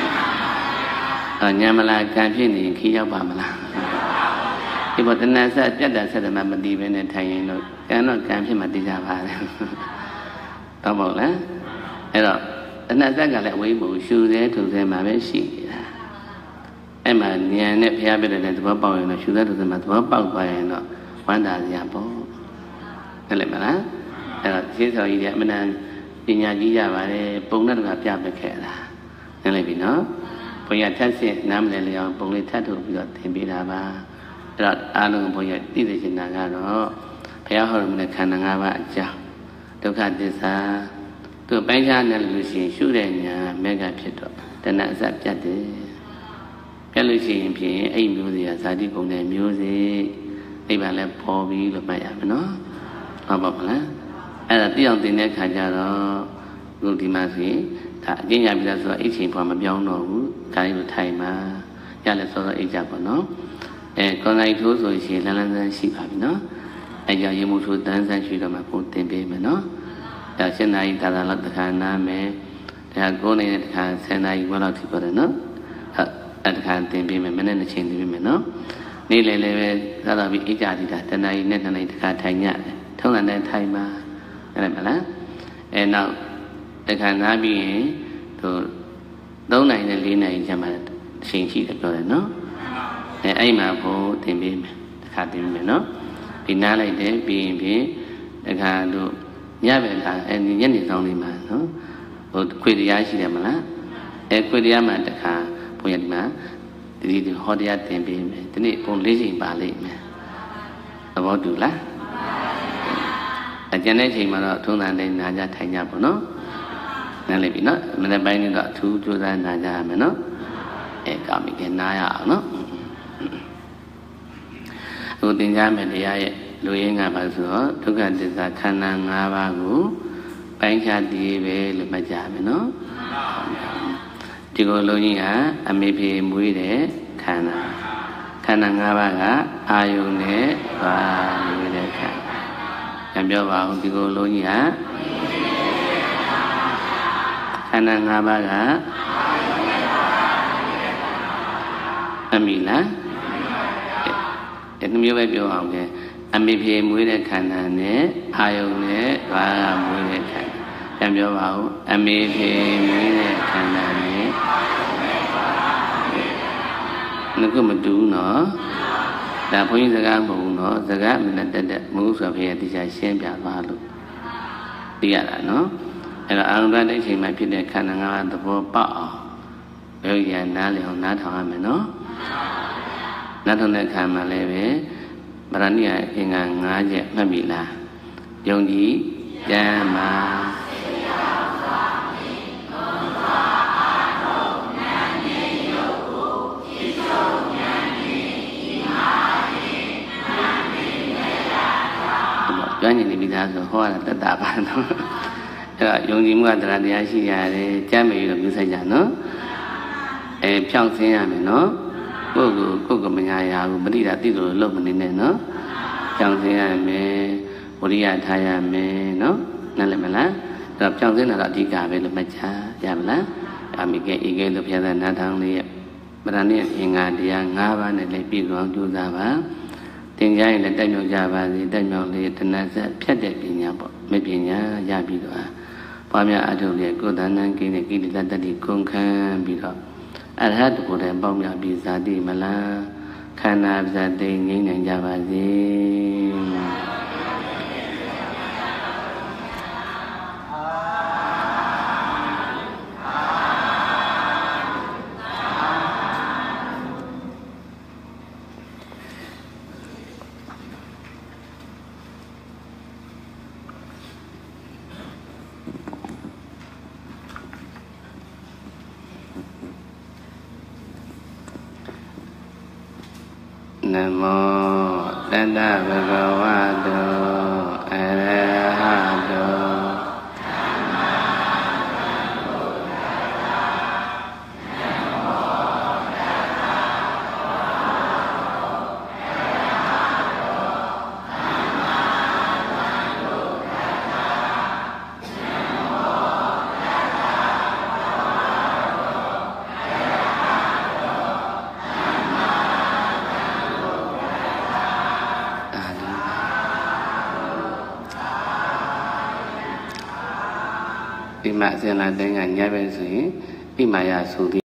ညံမလားကံဖြစ်နေခီးရောက်ပါမလားဒီပေါ်တဏှာဆက်ပြတ်တာဆက်တယ်မှမသိဘဲနဲ့ထိုင်ရင်တော့ကံတော့ကံဖြစ်မှသိကြပါလေတော့ပေါ့လားအဲ့တော့တဏှာဆက်ကလည်းအဝိမ္မရှူသေးထုသေးမှာပဲရှိနေတာအဲ့မှာဉာဏ်နဲ့ဘုရားပြတဲ့သဘောပေါက်ရင်တော့ရှူသေးထုသေးမှာသဘောပေါက်သွားရင်တော့ဝမ်းသာစရာပေါ့ဟုတ်တယ်မလားအဲ့တော့ရှင်းဆောင်ကြီးတဲ့အမှန်တန်ပညာကြီးကြပါတယ်ပုံနဲ့တကပြပခဲ့တာနည်းလိုက်ပြီနော်ဘုရားထက်စစ်နားမလည်လျောင်းပုံလေးထပ်ထုတ်ပြီးတော့သင်ပေးတာပါအဲ့တော့အားလုံးဘုရားသိသိချင်တာကတော့ဘုရားဟောတဲ့ခန္ဓာ၅ပါးအကြောင်းဒုက္ခသစ္စာသူပိုင်းခြားနေလို့ရှိရင်ရှုတဲ့ညာမဲကဖြစ်တော့တဏှာအစပြတ်တယ်ပြတ်လို့ရှိရင်ဖြင့်အဲ့မျိုးတွေကဇာတိပုံတဲ့မျိုးစေ့အိဗံလည်းပေါ်ပြီးလို့မှတ်ရမယ်နော်ဟုတ်ပါမလားအဲ့ဒါသိအောင်သင်တဲ့ခါကျတော့ခုဒီမှာဆိုရင်ဒါအကျဉ်းရပြီလားဆိုတော့အိတ်ချိန်ပေါ်မပြောင်းတော့ဘူးဒါလေးကိုထိုင်မှာရလဲစောစောအိတ်ကြပါနော်ကွန်လိုက်ထိုးဆိုရင်လန်းလန်းဆန်းရှိပါပြီနော်အဲ့ကြောင့်ရေမှုထိုးတန်းဆန်းရှိတော့မှပုံသင်ပေးမယ်နော်ဒါ7နာရီသာသာလောက်တစ်ခါနားမယ်ဒါ9နေတဲ့တစ်ခါ10နာရီဘက်လောက်ထိပေါ်တယ်နော်အဲ့တစ်ခါသင်ပေးမယ်မနေ့တစ်ချိန်သင်ပေးမယ်နော်နေ့လည်လည်းပဲသာသာပြီးအိတ်ကြသည်တာတနာရီနဲ့2နာရီတစ်ခါထိုင်ရတယ်ထုံးတဲ့ထိုင်မှာအဲ့ဒါမလားနောက်တစ်ခါနားပြီးရင်သူ3နာရီနဲ့4နာရီကျမှအချိန်ရှိတယ်ပြောတယ်နော်အဲ့မှာဘုံသင်ပေးမယ်တစ်ခါသင်ပေးမယ်နော်ဒီနားလိုက်တယ်ပြီးရင်ဖြင့်တစ်ခါတို့ညပဲလားညနေဆောင်လေးမှာနော်ဟိုခွေတရားရှိတယ်မလားခွေတရားမှာတစ်ခါဘုန်းကြီးဒီမှာဒီဟောတရားသင်ပေးမယ်ဒီနေ့ဘုံ4ချိန်ပါလိမ့်မယ်သဘောတူလားကျန်တဲ့ချိန်မှာတော့ထုံးစံတိုင်းနာကြထိုင်ကြပေါ့နော်နားလည်ပြီနော်မနေ့ပိုင်းကတော့အထူးကြိုးစားနာကြရမယ်နော်ကောင်းပြီကနားရအောင်နော်အခုသင်ကြားမယ်တရားရဲ့လူရင်းကပါဆိုတော့ဒုက္ခသစ္စာခန္ဓာ၅ပါးကိုပိုင်းခြားတည်ပဲလို့မှတ်ကြမယ်နော်ဒီကိုလုံးကြီးကအမေဖေမွေးတဲ့ခန္ဓာခန္ဓာ၅ပါးကအာယုန်နဲ့ဘာမွေးတဲ့ခန္ဓာပြန်ပြောပါဦးဒီကိုလုံးကြီးကခန္ဓာ၅ပါးကအမိလားဒီမျိုးပဲပြောအောင်ကဲအမိဖေမွေးတဲ့ခန္ဓာနဲ့အာယုန်နဲ့ဘာကမွေးတဲ့ခန္ဓာပြန်ပြောပါဦးအမိဖေမွေးတဲ့ခန္ဓာနဲ့ငါကမတူးနော်ဒါဘုန်းကြီးစကားမဟုတ်ဘူးနော်စကားမနဲ့တက်မဟုတ်ဆိုဖေးတရားရှင်းပြသွားလို့သိရတာနော်အဲ့တော့အာရုံတဲ့အချိန်မှာဖြစ်တဲ့ခန္ဓာ၅ပါးသဘောပေါက်အောင်ဘယ်ရနားလည်အောင်နားထောင်ရမယ်နော်နားထောင်တဲ့အခါမှာလည်းပဲဗရဏိယအင်္ဂါ5ချက်မှတ်ပြီလားယုံကြည်ကြမ်းမာကျွမ်းကျင်နေပြီသားဆိုဟောရတာတတ်တာပါနော်အဲ့တော့ယုံကြည်မှုကတရားတရားရှိရတယ်ကြမ်းမေလို့ပြုဆိုင်ကြနော်ဖြောင်းဆင်းရမယ်နော်ကိုယ်မညာရဘူးပဋိဒါတိလို့လုံးမနေနဲ့နော်ဖြောင်းဆင်းရမယ်ဝရိယထားရမယ်နော်နားလည်မလားအဲ့တော့ဖြောင်းဆင်းတာတော့အဓိကပဲလို့မှတ်ချရမလားအမိကေဧကေလို့ပြသနာထောင်းလေးရဲ့ပရဏိအင်္ဂါတရား၅ပါးနဲ့လည်းပြည့်စုံကြိုးစားပါသင်ကြားရင်လည်းတက်မြောက်ကြပါစေတက်မြောက်လေတဏှာဆက်ဖြတ်တဲ့ပညာပေါ့မပညာရပြီးတော့ပွားများအထုရဲ့ကိုယ်တဏ္ဍာကိနဲ့ကိလေသာတတိကုန်ခန်းပြီးတော့အရဟတကိုယ်တိုင်ပေါင်းများပြီးဇာတိမလားခန္ဓာဇာတိငြိမ့်နိုင်ကြပါစေ Namo Tata Bhagavato Arahato Ima ဆင်လာတဲ့ညညပဲဆိုရင်ဣမာယဆို